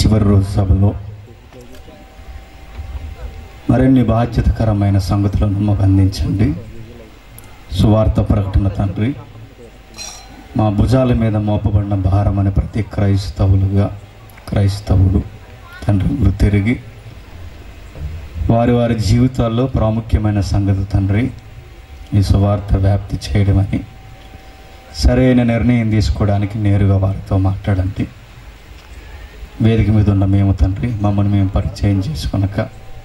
చివరి రోజు సభలో మరిన్ని బాధ్యతకరమైన సంగతులను మాకు అందించండి. సువార్త ప్రకటన తండ్రి, మా భుజాల మీద మోపబడిన భారం అని ప్రతి క్రైస్తవుడు తండ్రి గుర్తిరిగి వారి జీవితాల్లో ప్రాముఖ్యమైన సంగతి తండ్రి ఈ సువార్త వ్యాప్తి చేయడమని సరైన నిర్ణయం తీసుకోవడానికి నేరుగా వారితో మాట్లాడండి. వేదిక మీద ఉన్న మేము తండ్రి మమ్మల్ని మేము పరిచయం చేసుకొనక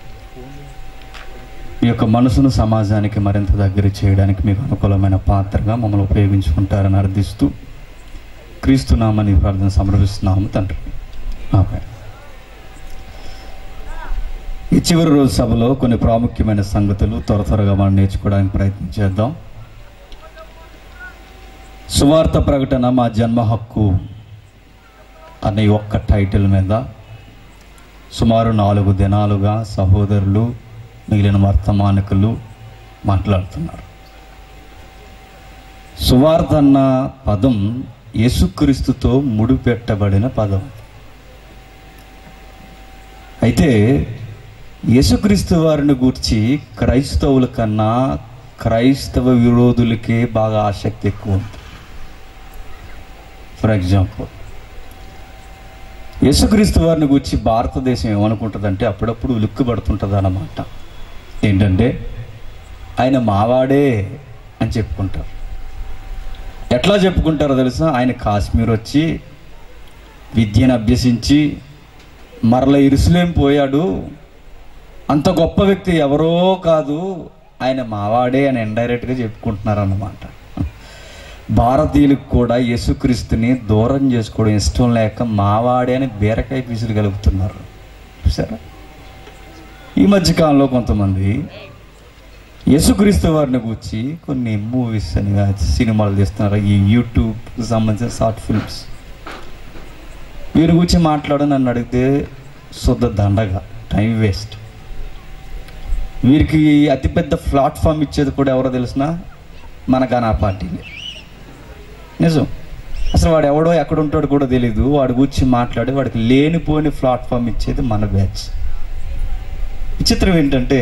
మీ యొక్క మనసును సమాజానికి మరింత దగ్గర చేయడానికి మీకు అనుకూలమైన పాత్రగా మమ్మల్ని ఉపయోగించుకుంటారని అర్థిస్తూ క్రీస్తు నామని ప్రార్థన సమర్పిస్తున్నాము తండ్రి. ఆమేన్. ఈ చివరి రోజు సభలో కొన్ని ప్రాముఖ్యమైన సంగతులు త్వరగా మనం నేర్చుకోవడానికి ప్రయత్నం చేద్దాం. సువార్త ప్రకటన మా జన్మ హక్కు అనే ఒక్క టైటిల్ మీద సుమారు 4 దినాలుగా సహోదరులు మిగిలిన వర్తమానికులు మాట్లాడుతున్నారు. సువార్త అన్న పదం యేసుక్రీస్తుతో ముడిపెట్టబడిన పదం. అయితే యేసుక్రీస్తు వారిని గూర్చి క్రైస్తవుల కన్నా క్రైస్తవ విరోధులకే బాగా ఆసక్తి ఎక్కువ ఉంది. ఫర్ ఎగ్జాంపుల్, యేసుక్రీస్తు వారిని గురించి భారతదేశం ఏమనుకుంటుందంటే అప్పుడప్పుడు ఉలిక్కిపడుతుంటుంది అన్నమాట. ఏంటంటే ఆయన మావాడే అని చెప్పుకుంటారు. ఎట్లా చెప్పుకుంటారో తెలుసా? ఆయన కాశ్మీర్ వచ్చి విద్యను అభ్యసించి మరలా యెరూషలేం పోయాడు, అంత గొప్ప వ్యక్తి ఎవరో కాదు, ఆయన మావాడే అని ఇండైరెక్ట్గా చెప్పుకుంటున్నారు అన్నమాట. భారతీయులకు కూడా యేసుక్రీస్తుని దూరం చేసుకోవడం ఇష్టం లేక మావాడే అని బీరకాయ పీసులు కలుపుతున్నారు. చూసారా? ఈ మధ్యకాలంలో కొంతమంది యేసుక్రీస్తు వారిని కూర్చి కొన్ని మూవీస్ అని సినిమాలు తీస్తున్నారు, ఈ యూట్యూబ్కి సంబంధించిన షార్ట్ ఫిల్మ్స్. వీరి గురించి మాట్లాడని నన్ను అడిగితే శుద్ధ దండగా, టైం వేస్ట్. వీరికి అతిపెద్ద ప్లాట్ఫామ్ ఇచ్చేది కూడా ఎవరో తెలిసిన మన గానా పార్టీని. నిజం. అసలు వాడు ఎవడో ఎక్కడ ఉంటాడో కూడా తెలీదు, వాడు కూర్చి మాట్లాడి వాడికి లేనిపోని ప్లాట్ఫామ్ ఇచ్చేది మన బ్యాచ్. విచిత్రం ఏంటంటే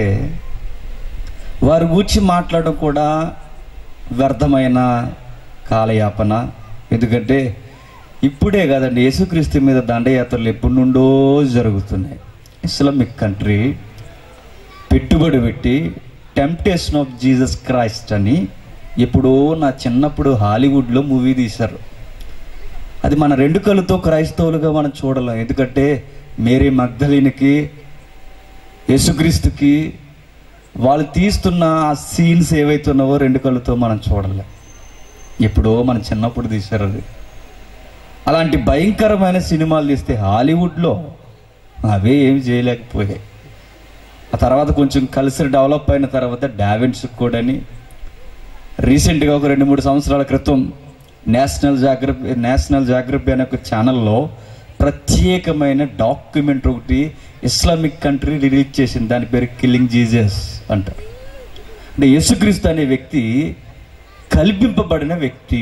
వారు కూర్చి మాట్లాడడం కూడా వ్యర్థమైన కాలయాపన. ఎందుకంటే ఇప్పుడే కదండి యేసుక్రీస్తు మీద దండయాత్రలు ఎప్పటి నుండో జరుగుతున్నాయి. ఇస్లామిక్ కంట్రీ పెట్టుబడి పెట్టి టెంప్టేషన్ ఆఫ్ జీసస్ క్రైస్ట్ అని ఎప్పుడో నా చిన్నప్పుడు హాలీవుడ్లో మూవీ తీశారు. అది మన 2 కళ్ళతో క్రైస్తవులుగా మనం చూడలేం. ఎందుకంటే మేరీ మగ్దలీనికి యేసుక్రీస్తుకి వాళ్ళు తీస్తున్న ఆ సీన్స్ ఏవైతున్నావో 2 కళ్ళతో మనం చూడలేం. ఎప్పుడో మన చిన్నప్పుడు తీశారు అది. అలాంటి భయంకరమైన సినిమాలు తీస్తే హాలీవుడ్లో అవే ఏమి చేయలేకపోయాయి. ఆ తర్వాత కొంచెం కలిసి డెవలప్ అయిన తర్వాత డావిన్సీ కోడ్ అని రీసెంట్గా ఒక 2-3 సంవత్సరాల క్రితం నేషనల్ జాగ్రఫీ అనే ఒక ఛానల్లో ప్రత్యేకమైన డాక్యుమెంటరీ ఒకటి ఇస్లామిక్ కంట్రీ రిలీజ్ చేసింది. దాని పేరు కిల్లింగ్ జీసస్ అంటారు. అంటే యేసుక్రీస్తు అనే వ్యక్తి కల్పింపబడిన వ్యక్తి.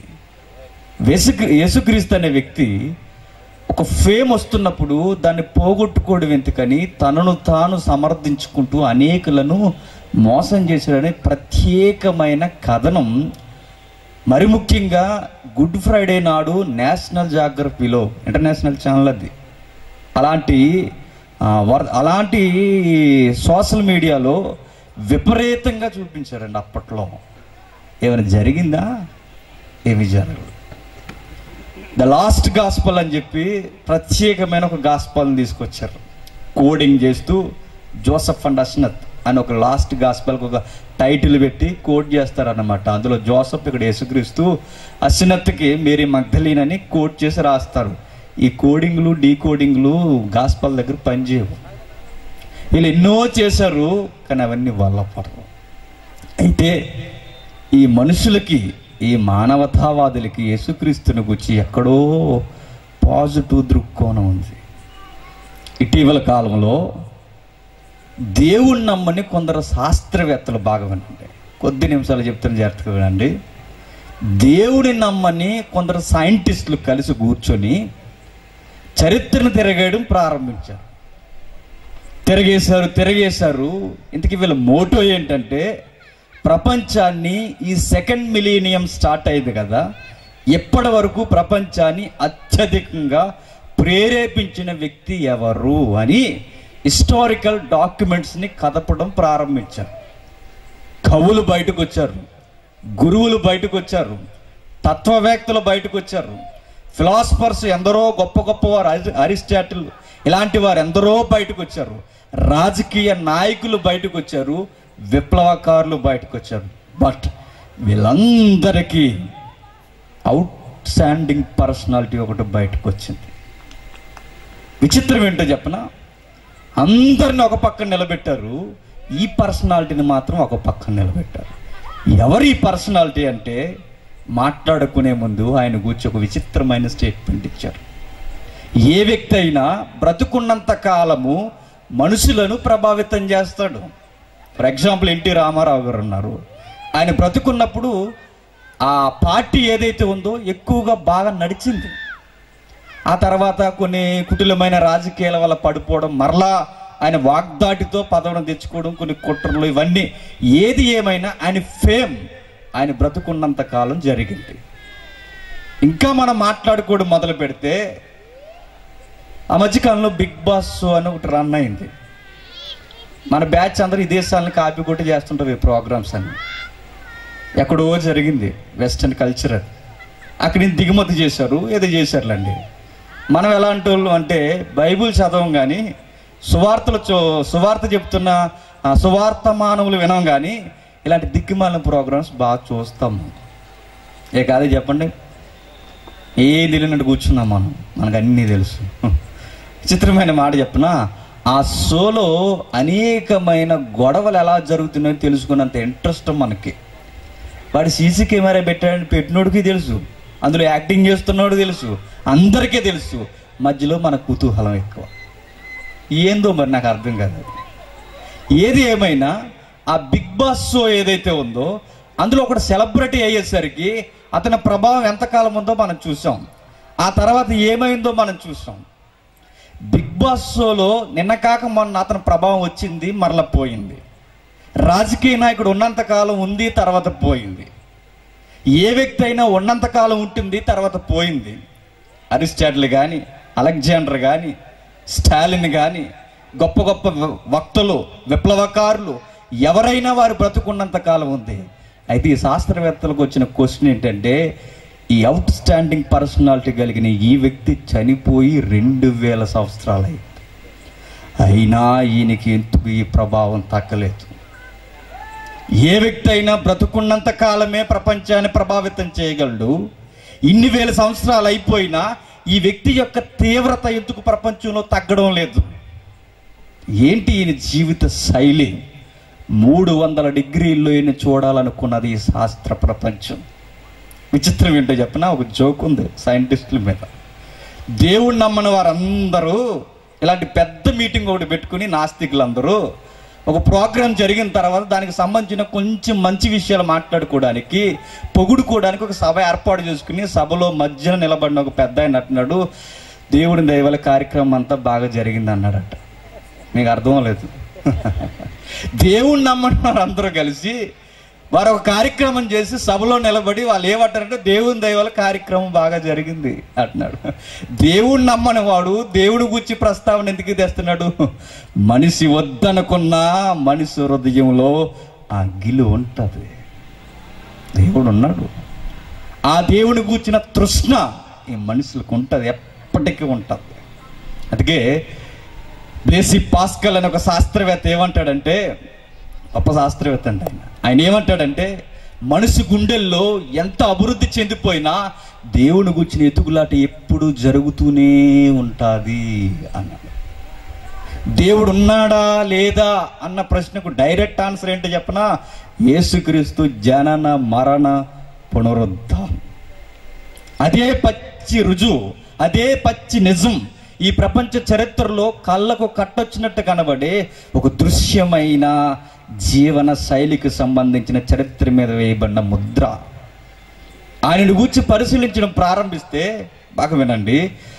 యేసుక్రీస్తు అనే వ్యక్తి ఒక ఫేమ్ వస్తున్నప్పుడు దాన్ని పోగొట్టుకోవడం ఎందుకని తనను తాను సమర్థించుకుంటూ అనేకులను మోసం చేశాడనే ప్రత్యేకమైన కథనం మరి ముఖ్యంగా గుడ్ ఫ్రైడే నాడు నేషనల్ జాగ్రఫీలో, ఇంటర్నేషనల్ ఛానల్ అది, అలాంటి సోషల్ మీడియాలో విపరీతంగా చూపించారండి. అప్పట్లో ఏమైనా జరిగిందా? ఏమి జరగదు. ద లాస్ట్ గాస్పల్ అని చెప్పి ప్రత్యేకమైన ఒక గాస్పల్ని తీసుకొచ్చారు. కోడింగ్ చేస్తూ జోసెఫ్ అండ్ అస్నత్ అని ఒక లాస్ట్ గాస్పల్కి ఒక టైటిల్ పెట్టి కోడ్ చేస్తారన్నమాట. అందులో జోసెఫ్ ఇక్కడ యేసుక్రీస్తు, అస్నత్కి మేరీ మగ్దలీన్ అని కోడ్ చేసి రాస్తారు. ఈ కోడింగ్లు డీకోడింగ్లు గాస్పల్ దగ్గర పనిచేయవు. వీళ్ళు ఎన్నో చేశారు కానీ అవన్నీ వల్ల పడవు. అయితే ఈ మనుషులకి, ఈ మానవతావాదులకి యేసుక్రీస్తుని గురించి ఎక్కడో పాజిటివ్ దృక్కోణం ఉంది. ఇటీవల కాలంలో దేవుణ్ణి నమ్మని కొందరు శాస్త్రవేత్తలు, బాగా వినండి, కొద్ది నిమిషాలు చెప్తున్న జాగ్రత్తగా వినండి. దేవుడిని నమ్మని కొందరు సైంటిస్టులు కలిసి కూర్చొని చరిత్రను తిరగేయడం ప్రారంభించారు. తిరగేశారు. ఇంతకీ వీళ్ళ మోటో ఏంటంటే, ప్రపంచాన్ని ఈ సెకండ్ మిలీనియం స్టార్ట్ అయింది కదా, ఎప్పటి వరకు ప్రపంచాన్ని అత్యధికంగా ప్రేరేపించిన వ్యక్తి ఎవరు అని హిస్టారికల్ డాక్యుమెంట్స్ని కదపడం ప్రారంభించారు. కవులు బయటకు వచ్చారు, గురువులు బయటకు వచ్చారు, తత్వవేత్తలు బయటకు వచ్చారు, ఫిలాసఫర్స్ ఎందరో గొప్ప గొప్పవారు, అరిస్టాటిల్ ఇలాంటి వారు ఎందరో బయటకు వచ్చారు, రాజకీయ నాయకులు బయటకు వచ్చారు, విప్లవకారులు బయటకు వచ్చారు. బట్ వీళ్ళందరికీ అవుట్ స్టాండింగ్ పర్సనాలిటీ ఒకటి బయటకు వచ్చింది. విచిత్రం ఏంటో చెప్పనా, అందరిని ఒక పక్కన నిలబెట్టారు, ఈ పర్సనాలిటీని మాత్రం ఒక పక్కన నిలబెట్టారు. ఎవరు ఈ పర్సనాలిటీ అంటే, మాట్లాడుకునే ముందు ఆయన గురించి ఒక విచిత్రమైన స్టేట్మెంట్ ఇచ్చారు. ఏ వ్యక్తి అయినా బ్రతుకున్నంత కాలము మనుషులను ప్రభావితం చేస్తాడు. ఫర్ ఎగ్జాంపుల్ ఎన్టీ రామారావు గారు ఉన్నారు. ఆయన బ్రతుకున్నప్పుడు ఆ పార్టీ ఏదైతే ఉందో ఎక్కువగా బాగా నడిచింది. ఆ తర్వాత కొన్ని కుటిలమైన రాజకీయాల వల్ల పడిపోవడం, మరలా ఆయన వాగ్దాటితో పదవిని తెచ్చుకోవడం, కొన్ని కుట్రలు, ఇవన్నీ ఏది ఏమైనా ఆయన ఫేమ్ ఆయన బ్రతుకున్నంత కాలం జరిగింది. ఇంకా మనం మాట్లాడుకోవడం మొదలు పెడితే, ఆ మధ్యకాలంలో బిగ్ బాస్ అని ఒకటి రన్ అయింది. మన బ్యాచ్ అందరూ ఈ దేశాలను కాపీ కొట్టి చేస్తుంటారు ఈ ప్రోగ్రామ్స్ అన్ని. ఎక్కడో జరిగింది వెస్టర్న్ కల్చర్, అక్కడి నుంచి దిగుమతి చేశారు, ఏదో చేశారులండి. మనం ఎలాంటి వాళ్ళు అంటే, బైబుల్ చదవం కానీ, సువార్త చెప్తున్న సువార్త మానవులు వినం కానీ, ఇలాంటి దిక్కుమాలిన ప్రోగ్రామ్స్ బాగా చూస్తాము. ఏ కాదే చెప్పండి, ఏం తెలియనట్టు కూర్చున్నాం మనకు అన్నీ తెలుసు. విచిత్రమైన మాట చెప్పనా, ఆ షోలో అనేకమైన గొడవలు ఎలా జరుగుతున్నాయో తెలుసుకున్నంత ఇంట్రెస్ట్ మనకి. వాడు సీసీ కెమెరా పెట్టినోడికి తెలుసు, అందులో యాక్టింగ్ చేస్తున్నాడు తెలుసు, అందరికీ తెలుసు. మధ్యలో మన కుతూహలం ఎక్కువ. ఏందో మరి నాకు అర్థం కాదు. ఏది ఏమైనా ఆ బిగ్ బాస్ షో ఏదైతే ఉందో, అందులో ఒకటి సెలబ్రిటీ అయ్యేసరికి అతని ప్రభావం ఎంతకాలం ఉందో మనం చూసాం. ఆ తర్వాత ఏమైందో మనం చూసాం. బిగ్ బాస్ షోలో నిన్న కాక మొన్న అతని ప్రభావం వచ్చింది, మరలా పోయింది. రాజకీయ నాయకుడు ఉన్నంతకాలం ఉంది, తర్వాత పోయింది. ఏ వ్యక్తి అయినా ఉన్నంతకాలం ఉంటుంది, తర్వాత పోయింది. అరిస్టాటిల్ కానీ, అలెగ్జాండర్ కానీ, స్టాలిన్ కానీ, గొప్ప గొప్ప వక్తలు, విప్లవకారులు ఎవరైనా వారు బ్రతుకున్నంత కాలం ఉంది. అయితే ఈ శాస్త్రవేత్తలకు వచ్చిన క్వశ్చన్ ఏంటంటే, ఈ అవుట్ స్టాండింగ్ పర్సనాలిటీ కలిగిన ఈ వ్యక్తి చనిపోయి 2000 సంవత్సరాలు అయింది, అయినా ఈయనకి ఎందుకు ఈ ప్రభావం తగ్గలేదు? ఏ వ్యక్తి అయినా బ్రతుకున్నంత కాలమే ప్రపంచాన్ని ప్రభావితం చేయగలడు. ఇన్ని వేల సంవత్సరాలు అయిపోయినా ఈ వ్యక్తి యొక్క తీవ్రత ఎందుకు ప్రపంచంలో తగ్గడం లేదు? ఏంటి ఈయన జీవిత శైలి? 300 డిగ్రీల్లో ఈయన చూడాలనుకున్నది ఈ శాస్త్ర ప్రపంచం. విచిత్రం ఏంటో చెప్పినా, ఒక జోక్ ఉంది సైంటిస్టుల మీద. దేవుడు నమ్మని వారందరూ ఇలాంటి పెద్ద మీటింగ్ ఒకటి పెట్టుకుని, నాస్తికులందరూ ఒక ప్రోగ్రాం జరిగిన తర్వాత దానికి సంబంధించిన కొంచెం మంచి విషయాలు మాట్లాడుకోవడానికి, పొగుడుకోవడానికి ఒక సభ ఏర్పాటు చేసుకుని, సభలో మధ్యన నిలబడిన ఒక పెద్ద ఆయన అంటున్నాడు, దేవుడి దయ వల్ల కార్యక్రమం అంతా బాగా జరిగింది అన్నాడట. మీకు అర్థం లేదు. దేవుణ్ణి నమ్మన్నారు అందరూ కలిసి, వారు ఒక కార్యక్రమం చేసి సభలో నిలబడి వాళ్ళు ఏమంటారంటే, దేవుని దయ వల్ల కార్యక్రమం బాగా జరిగింది అంటున్నాడు. దేవుణ్ణి నమ్మని వాడు దేవుడి గురించి ప్రస్తావన ఎందుకు తెస్తున్నాడు? మనిషి వద్దనుకున్నా మనిషి హృదయంలో ఆ గిలు ఉంటుంది. దేవుడు ఉన్నాడు, ఆ దేవుని గూర్చిన తృష్ణ ఈ మనుషులకు ఉంటుంది, ఎప్పటికీ ఉంటుంది. అందుకే బ్లేసీ పాస్కల్ అనే ఒక శాస్త్రవేత్త ఏమంటాడంటే, గొప్ప శాస్త్రవేత్త అంటే ఆయన ఏమంటాడంటే, మనిషి గుండెల్లో ఎంత అభివృద్ధి చెందిపోయినా దేవుని గుర్చిన ఎతుకులాట ఎప్పుడు జరుగుతూనే ఉంటుంది అన్నాడు. దేవుడు ఉన్నాడా లేదా అన్న ప్రశ్నకు డైరెక్ట్ ఆన్సర్ ఏంటో చెప్పనా? యేసుక్రీస్తు జనన మరణ పునరుద్ధానం. అదే పచ్చి రుజువు, అదే పచ్చి నిజం. ఈ ప్రపంచ చరిత్రలో కళ్ళకు కట్టొచ్చినట్టు కనబడే ఒక దృశ్యమైన జీవన శైలికి సంబంధించిన చరిత్ర మీద వేయబడిన ముద్ర. ఆయనను గూర్చి పరిశీలించడం ప్రారంభిస్తే, బాగా వినండి,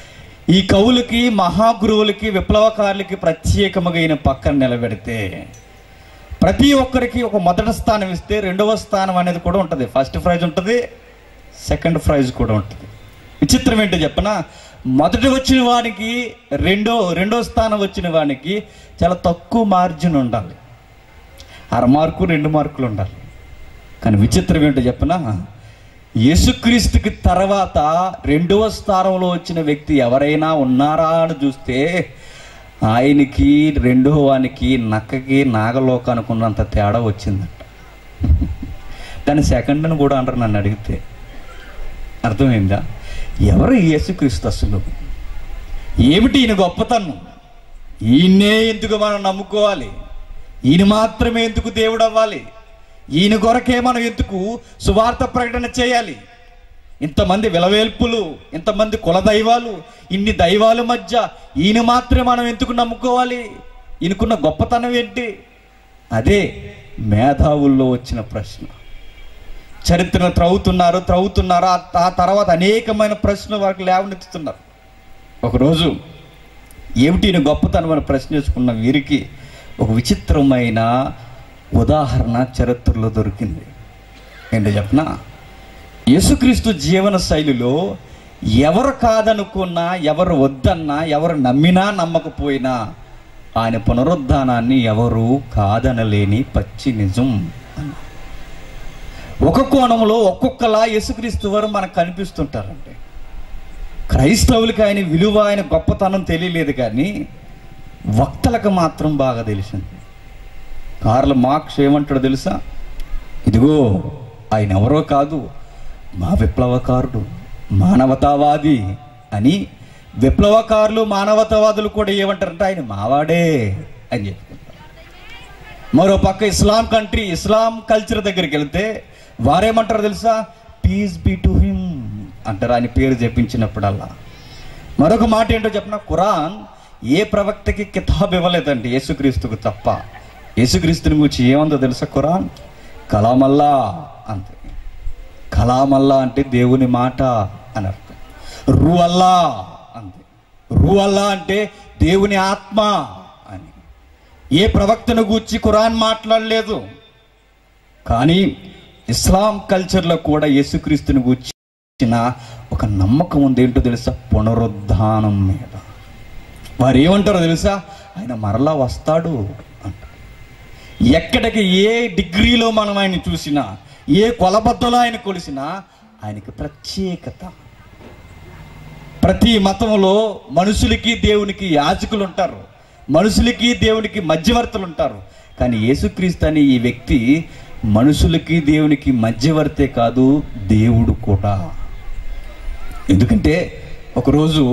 ఈ కవులకి, మహాగురువులకి, విప్లవకారులకి ప్రత్యేకముగా ఈయన పక్కన నిలబెడితే ప్రతి ఒక్కరికి ఒక మొదటి స్థానం ఇస్తే రెండవ స్థానం అనేది కూడా ఉంటుంది. ఫస్ట్ ప్రైజ్ ఉంటుంది, సెకండ్ ప్రైజ్ కూడా ఉంటుంది. విచిత్రం ఏంటో చెప్పనా, మొదటి వచ్చిన వానికి రెండో స్థానం వచ్చిన వానికి చాలా తక్కువ మార్జిన్ ఉండాలి, 6 మార్కు 2 మార్కులు ఉండాలి. కానీ విచిత్రం ఏంటో చెప్పనా, యేసుక్రీస్తుకి తర్వాత రెండవ స్థానంలో వచ్చిన వ్యక్తి ఎవరైనా ఉన్నారా అని చూస్తే ఆయనకి రెండో వానికి నక్కకి నాగలోకానికి ఉన్నంత తేడా వచ్చిందంట. దాని సెకండ్ అని కూడా అంటారు నన్ను అడిగితే. అర్థమైందా? ఎవరు యేసుక్రీస్తు? అసలు ఏమిటి ఈయన గొప్పతనం? ఈయన్నే ఎందుకు మనం నమ్ముకోవాలి? ఈయన మాత్రమే ఎందుకు దేవుడు అవ్వాలి? ఈయన కొరకే మనం ఎందుకు సువార్త ప్రకటన చేయాలి? ఇంతమంది విలవేల్పులు, ఇంతమంది కుల దైవాలు, ఇన్ని దైవాల మధ్య ఈయన మాత్రమే మనం ఎందుకు నమ్ముకోవాలి? ఈయనకున్న గొప్పతనం ఏంటి? అదే మేధావుల్లో వచ్చిన ప్రశ్న. చరిత్రను త్రవ్వుతున్నారు. ఆ తర్వాత అనేకమైన ప్రశ్నలు వారికి లేవనెత్తుతున్నారు. ఒకరోజు ఏమిటి ఈయన గొప్పతనం అని ప్రశ్న చేసుకున్న వీరికి ఒక విచిత్రమైన ఉదాహరణ చరిత్రలో దొరికింది. ఏంటో చెప్పనా, యేసుక్రీస్తు జీవన శైలిలో ఎవరు కాదనుకున్నా, ఎవరు వద్దన్నా, ఎవరు నమ్మినా నమ్మకపోయినా ఆయన పునరుద్ధానాన్ని ఎవరు కాదనలేని పచ్చి నిజం. ఒక కోణంలో ఒక్కొక్కలా యేసుక్రీస్తు వారు మనకు కనిపిస్తుంటారండి. క్రైస్తవులకి ఆయన విలువ, ఆయన గొప్పతనం తెలియలేదు, కానీ వక్తలకు మాత్రం బాగా తెలిసింది. కార్ల్ మార్క్స్ ఏమంటాడో తెలుసా? ఇదిగో ఆయన ఎవరో కాదు, మా విప్లవకారుడు, మానవతావాది అని. విప్లవకారులు, మానవతావాదులు కూడా ఏమంటారంటే ఆయన మావాడే అని చెప్పుకుంటారు. మరో పక్క ఇస్లాం కల్చర్ దగ్గరికి వెళ్తే వారేమంటారు తెలుసా? పీస్ బీ టు హిమ్ అంటారు ఆయన పేరు చెప్పించినప్పుడల్లా. మరొక మాట ఏంటో చెప్పిన, ఖురాన్ ఏ ప్రవక్తకి కితాబ్ ఇవ్వలేదండి యేసుక్రీస్తుకు తప్ప. యేసుక్రీస్తుని గురించి ఏముందో తెలుసా? ఖురాన్ కలామల్లా అంతే. కలామల్లా అంటే దేవుని మాట అని అర్థం. రూ అల్లా అంతే. రూ అల్లా అంటే దేవుని ఆత్మ అని. ఏ ప్రవక్తను గూర్చి ఖురాన్ మాట్లాడలేదు. కానీ ఇస్లాం కల్చర్లో కూడా యేసుక్రీస్తుని గూర్చిన ఒక నమ్మకం ఉంది. ఏంటో తెలుసా? పునరుద్ధానం మీద. వారు ఏమంటారో తెలుసా? ఆయన మరలా వస్తాడు అంటారు. ఎక్కడికి ఏ డిగ్రీలో మనం ఆయన చూసినా, ఏ కొలబద్దలో ఆయన కొలిసినా ఆయనకి ప్రత్యేకత. ప్రతి మతంలో మనుషులకి దేవునికి యాజకులు ఉంటారు, మనుషులకి దేవునికి మధ్యవర్తులు ఉంటారు. కానీ యేసుక్రీస్తు అనే ఈ వ్యక్తి మనుషులకి దేవునికి మధ్యవర్తే కాదు, దేవుడు కూడా. ఎందుకంటే ఒకరోజు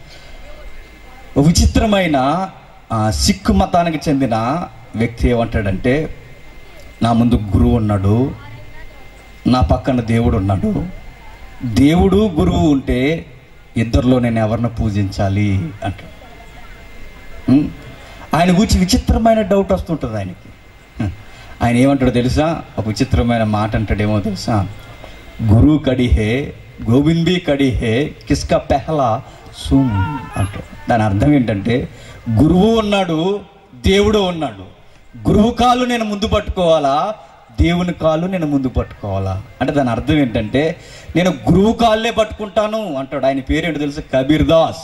విచిత్రమైన సిక్కు మతానికి చెందిన వ్యక్తి ఏమంటాడంటే, నా ముందు గురువు ఉన్నాడు, నా పక్కన దేవుడు ఉన్నాడు. దేవుడు గురువు ఉంటే ఇద్దరిలో నేను ఎవరిని పూజించాలి అంటాడు. ఆయన గురించి విచిత్రమైన డౌట్ వస్తుంటుంది ఆయనకి. ఆయన ఏమంటాడో తెలుసా? ఒక విచిత్రమైన మాట అంటాడేమో తెలుసా? గురు కడి హే, గోవిందీ కడి హే, కిస్కా పెహలా సుమ్ అంటాడు. దాని అర్థం ఏంటంటే, గురువు ఉన్నాడు, దేవుడు ఉన్నాడు. గురువు కాళ్ళు నేను ముందు పట్టుకోవాలా, దేవుని కాళ్ళు నేను ముందు పట్టుకోవాలా అంటే దాని అర్థం ఏంటంటే, నేను గురువు కాళ్ళే పట్టుకుంటాను అంటాడు. ఆయన పేరేంటో తెలుసు? కబీర్ దాస్.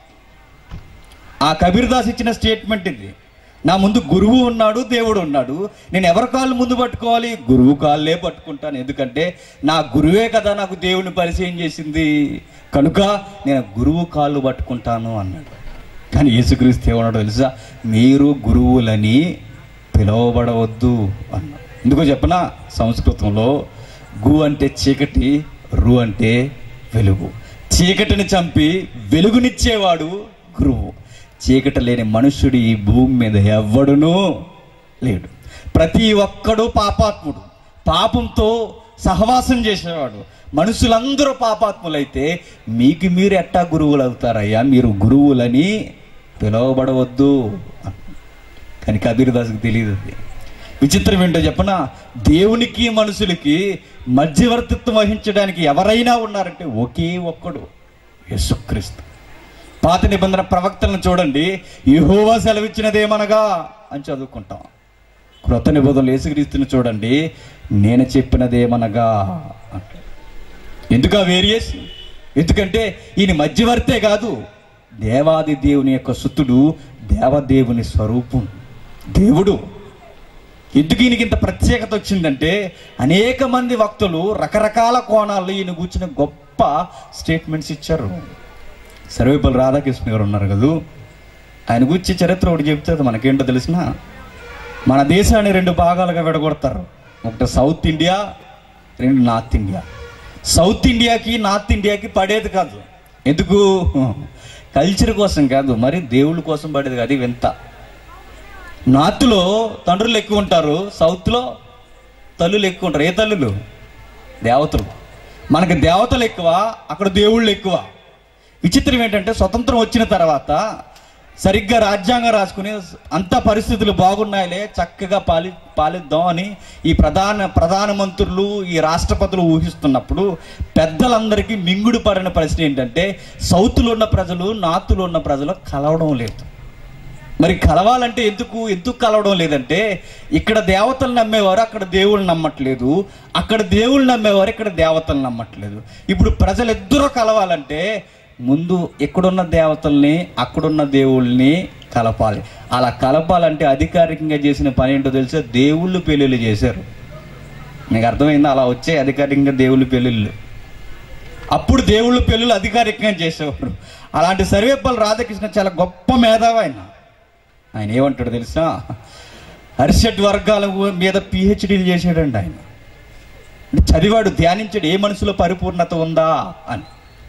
ఆ కబీర్ దాస్ ఇచ్చిన స్టేట్మెంట్ ఇది. నా ముందు గురువు ఉన్నాడు, దేవుడు ఉన్నాడు, నేను ఎవరి కాళ్ళు ముందు పట్టుకోవాలి? గురువు కాళ్ళే పట్టుకుంటాను. ఎందుకంటే నా గురువే కదా నాకు దేవుని పరిచయం చేసింది, కనుక నేను గురువు కాళ్ళు పట్టుకుంటాను అన్నాడు. కానీ యేసుక్రీస్తు ఏమన్నాడో తెలుసా? మీరు గురువులని పిలువబడవద్దు అన్నాడు. ఎందుకో చెప్పనా? సంస్కృతంలో గు అంటే చీకటి, రు అంటే వెలుగు. చీకటిని చంపి వెలుగునిచ్చేవాడు గురువు. చీకటి లేని మనుష్యుడు ఈ భూమి మీద ఎవ్వడునూ లేడు. ప్రతి ఒక్కడు పాపాత్ముడు, పాపంతో సహవాసం చేసేవాడు. మనుషులందరూ పాపాత్ములైతే మీకు మీరు ఎట్టా గురువులు అవుతారయ్యా? మీరు గురువులని పిలువబడవద్దు. కానీ కబీర్ దాస్కి తెలియదు. విచిత్రం ఏంటో చెప్పనా? దేవునికి మనుషులకి మధ్యవర్తిత్వం వహించడానికి ఎవరైనా ఉన్నారంటే ఒకే ఒక్కడు, యేసుక్రీస్తు. పాత నిబంధన ప్రవక్తలను చూడండి, యెహోవా సెలవిచ్చినదేమనగా అని చదువుకుంటాం. క్రొత్త నిబంధనలు యేసుక్రీస్తుని చూడండి, నేను చెప్పినదేమనగా అంటాడు. ఎందుకు ఆ వేరియేషన్? ఎందుకంటే ఈయన మధ్యవర్తే కాదు, దేవాది దేవుని యొక్క సుతుడు, దేవదేవుని స్వరూపం, దేవుడు. ఎందుకు ఈయనకి ఇంత ప్రత్యేకత వచ్చిందంటే అనేక మంది వక్తులు రకరకాల కోణాల్లో ఈయన కూర్చున్న గొప్ప స్టేట్మెంట్స్ ఇచ్చారు. సర్వేపల్లి రాధాకృష్ణ గారు ఉన్నారు కదా, ఆయన గురించి చరిత్ర ఒకటి చెప్తే మనకేంటో తెలిసిన, మన దేశాన్ని 2 భాగాలుగా విడగొడతారు. ఒకటి సౌత్ ఇండియా, 2 నార్త్ ఇండియా. సౌత్ ఇండియాకి నార్త్ ఇండియాకి పడేది కాదు. ఎందుకు? కల్చర్ కోసం కాదు, మరి దేవుళ్ళ కోసం పడేది కాదు. అది వింత. నార్త్లో తండ్రులు ఎక్కువ ఉంటారు, సౌత్లో తల్లులు ఎక్కువ ఉంటారు. ఏ తల్లులు? దేవతలు. మనకి దేవతలు ఎక్కువ, అక్కడ దేవుళ్ళు ఎక్కువ. విచిత్రం ఏంటంటే స్వతంత్రం వచ్చిన తర్వాత సరిగ్గా రాజ్యాంగం రాసుకుని అంత పరిస్థితులు బాగున్నాయిలే, చక్కగా పాలిద్దాం అని ఈ ప్రధానమంత్రులు, ఈ రాష్ట్రపతులు ఊహిస్తున్నప్పుడు పెద్దలందరికీ మింగుడు పడిన పరిస్థితి ఏంటంటే సౌత్లో ఉన్న ప్రజలు, నార్త్లో ఉన్న ప్రజలు కలవడం లేదు. మరి కలవాలంటే ఎందుకు కలవడం లేదంటే ఇక్కడ దేవతలు నమ్మేవారు అక్కడ దేవుళ్ళు నమ్మట్లేదు, అక్కడ దేవుళ్ళు నమ్మేవారు ఇక్కడ దేవతలు నమ్మట్లేదు. ఇప్పుడు ప్రజలిద్దరూ కలవాలంటే ముందు ఇక్కడున్న దేవతల్ని అక్కడున్న దేవుళ్ళని కలపాలి. అలా కలపాలంటే అధికారికంగా చేసిన పని ఏంటో తెలుసా? దేవుళ్ళు పెళ్ళిళ్ళు చేశారు. మీకు అర్థమైందా? అలా వచ్చే అధికారికంగా దేవుళ్ళు పెళ్ళిళ్ళు. అప్పుడు దేవుళ్ళు పెళ్ళిళ్ళు అధికారికంగా చేసేవారు. అలాంటి సర్వేపల్లి రాధాకృష్ణ చాలా గొప్ప మేధావి. ఆయన ఏమంటాడు తెలుసా? అరిషడ్ వర్గాల మీద పిహెచ్డీలు చేశాడండి. ఆయన చదివాడు, ధ్యానించాడు, ఏ మనసులో పరిపూర్ణత ఉందా అని.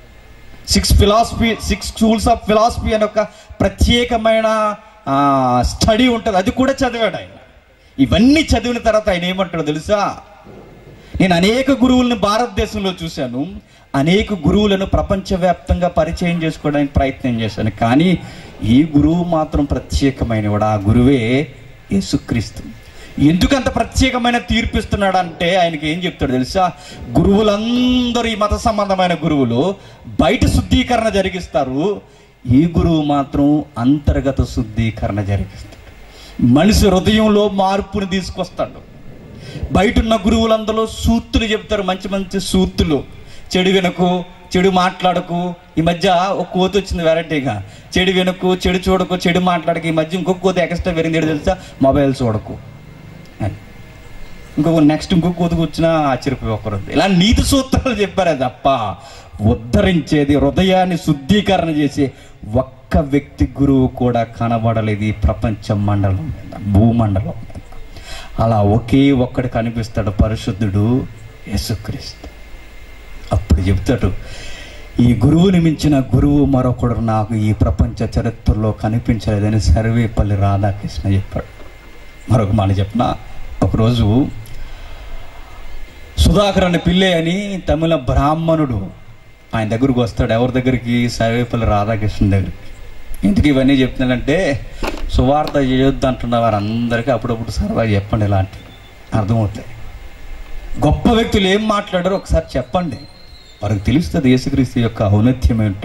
6 స్కూల్స్ ఆఫ్ ఫిలాసఫీ అని ఒక ప్రత్యేకమైన స్టడీ ఉంటుంది, అది కూడా చదివాడు ఆయన. ఇవన్నీ చదివిన తర్వాత ఆయన ఏమంటాడో తెలుసా? నేను అనేక గురువులను భారతదేశంలో చూశాను, అనేక గురువులను ప్రపంచవ్యాప్తంగా పరిచయం చేసుకోవడానికి ప్రయత్నం చేశాను, కానీ ఈ గురువు మాత్రం ప్రత్యేకమైనవాడు. ఆ గురువే యేసుక్రీస్తు. ఎందుకంత ప్రత్యేకమైన తీర్పిస్తున్నాడు అంటే ఆయనకి ఏం చెప్తాడు తెలుసా? గురువులందరూ, ఈ మత సంబంధమైన గురువులు బయట శుద్ధీకరణ జరిగిస్తారు, ఈ గురువు మాత్రం అంతర్గత శుద్ధీకరణ జరిగిస్తాడు. మనిషి హృదయంలో మార్పుని తీసుకొస్తాడు. బయట ఉన్న గురువులందరూ సూక్తులు చెప్తారు, మంచి మంచి సూక్తులు. చెడు వినకు, చెడు మాట్లాడకు. ఈ మధ్య ఒక కోతి వచ్చింది వెరైటీగా, చెడు వినకు, చెడు చూడకు, చెడు మాట్లాడకు. ఈ మధ్య ఇంకొక కోతి ఎక్స్ట్రా పెరిగింది ఏంటో తెలుసా? మొబైల్ చూడకు. ఇంకొక కోతికి వచ్చినా ఆశ్చర్యపోయి ఒకరు. ఇలా నీతి సూత్రాలు చెప్పారే తప్ప ఉద్ధరించేది, హృదయాన్ని శుద్ధీకరణ చేసే ఒక్క వ్యక్తి గురువు కూడా కనబడలేదు ఈ ప్రపంచ మండలం మీద, భూమండలం మీద. అలా ఒకే ఒక్కడు కనిపిస్తాడు, పరిశుద్ధుడు యేసుక్రీస్తు. అప్పుడు చెప్తాడు, ఈ గురువుని మించిన గురువు మరొకడు నాకు ఈ ప్రపంచ చరిత్రలో కనిపించలేదని సర్వేపల్లి రాధాకృష్ణ చెప్పాడు. మరొక మాట చెప్పిన, ఒకరోజు సుధాకర్ అనే పిల్లే అని తమిళ బ్రాహ్మణుడు ఆయన దగ్గరకు వస్తాడు. ఎవరి దగ్గరికి? సర్వేపల్లి రాధాకృష్ణ దగ్గరికి. ఎందుకు ఇవన్నీ చెప్తున్నాడంటే సువార్త చేయొద్దు అంటున్న వారందరికీ అప్పుడప్పుడు సరదా చెప్పండి, ఇలాంటివి అర్థమవుతాయి. గొప్ప వ్యక్తులు ఏం మాట్లాడారో ఒకసారి చెప్పండి, వారికి తెలుస్తుంది యేసుక్రీస్తు యొక్క ఔన్నత్యం ఏంటో.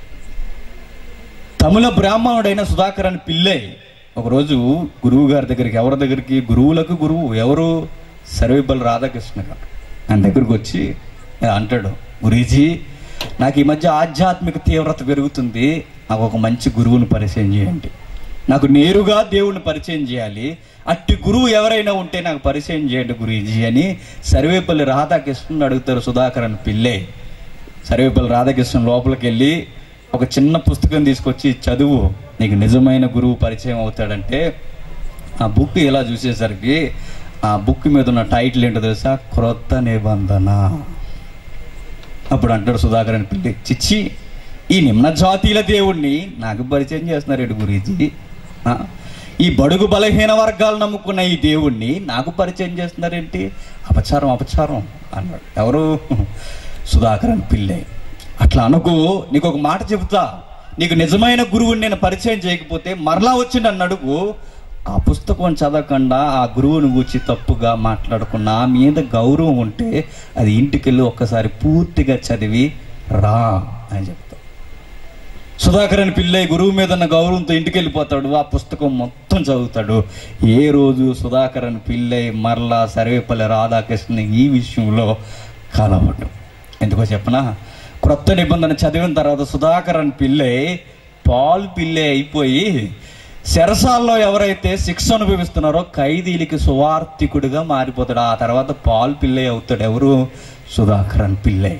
తమిళ బ్రాహ్మణుడైన సుధాకర్ అని పిల్లే ఒకరోజు గురువు గారి దగ్గరికి, ఎవరి దగ్గరికి? గురువులకు గురువు ఎవరు? సర్వేపల్లి రాధాకృష్ణ గారు. ఆయన దగ్గరికి వచ్చి అంటాడు, గురూజీ నాకు ఈ మధ్య ఆధ్యాత్మిక తీవ్రత పెరుగుతుంది, నాకు ఒక మంచి గురువుని పరిచయం చేయండి, నాకు నేరుగా దేవుణ్ణి పరిచయం చేయాలి, అట్టి గురువు ఎవరైనా ఉంటే నాకు పరిచయం చేయండి గురూజీ అని సర్వేపల్లి రాధాకృష్ణ అడుగుతారు సుధాకర్ అని పిల్లే. సర్వేపల్లి రాధాకృష్ణ లోపలికి వెళ్ళి ఒక చిన్న పుస్తకం తీసుకొచ్చి చదువు, నీకు నిజమైన గురువు పరిచయం అవుతాడంటే ఆ బుక్ ఇలా చూసేసరికి ఆ బుక్ మీద ఉన్న టైటిల్ ఏంటో తెలుసా? క్రొత్త నిబంధన. అప్పుడు అంటాడు సుధాకర్ అని పిల్లి, చిచ్చి ఈ నిమ్న జాతీయుల దేవుణ్ణి నాకు పరిచయం చేస్తున్నారేంటి గురూజీ? ఈ బడుగు బలహీన వర్గాలు నమ్ముకున్న ఈ దేవుణ్ణి నాకు పరిచయం చేస్తున్నారేంటి? అపచారం అపచారం అన్నాడు. ఎవరు? సుధాకర్ అని పిల్లే. అట్లా అనుకో, నీకు ఒక మాట చెబుతా, నీకు నిజమైన గురువుని నేను పరిచయం చేయకపోతే మరలా వచ్చి నన్ను అడుగు, ఆ పుస్తకం చదవకుండా ఆ గురువుని గూర్చి తప్పుగా మాట్లాడకుండా ఆ మీద గౌరవం ఉంటే అది ఇంటికి వెళ్ళి ఒక్కసారి పూర్తిగా చదివి రా అని చెప్తా. సుధాకర్ అని పిల్లయ్య గురువు మీద ఉన్న గౌరవంతో ఇంటికి వెళ్ళిపోతాడు. ఆ పుస్తకం మొత్తం చదువుతాడు. ఏ రోజు సుధాకర్ అని పిల్లయ్య మరలా సర్వేపల్లి రాధాకృష్ణ ఈ విషయంలో కలవడు. ఎందుకో చెప్పనా, క్రొత్త నిబంధన చదివిన తర్వాత సుధాకర్ అని పిల్లయ్య పాల్ పిల్లయ్య అయిపోయి చెరసాల్లో ఎవరైతే శిక్ష అనుభవిస్తున్నారో ఖైదీలకి సువార్థికుడిగా మారిపోతాడు. ఆ తర్వాత పాల్ పిల్లయ్య అవుతాడు. ఎవరు? సుధాకర్ అని పిల్లయ్య.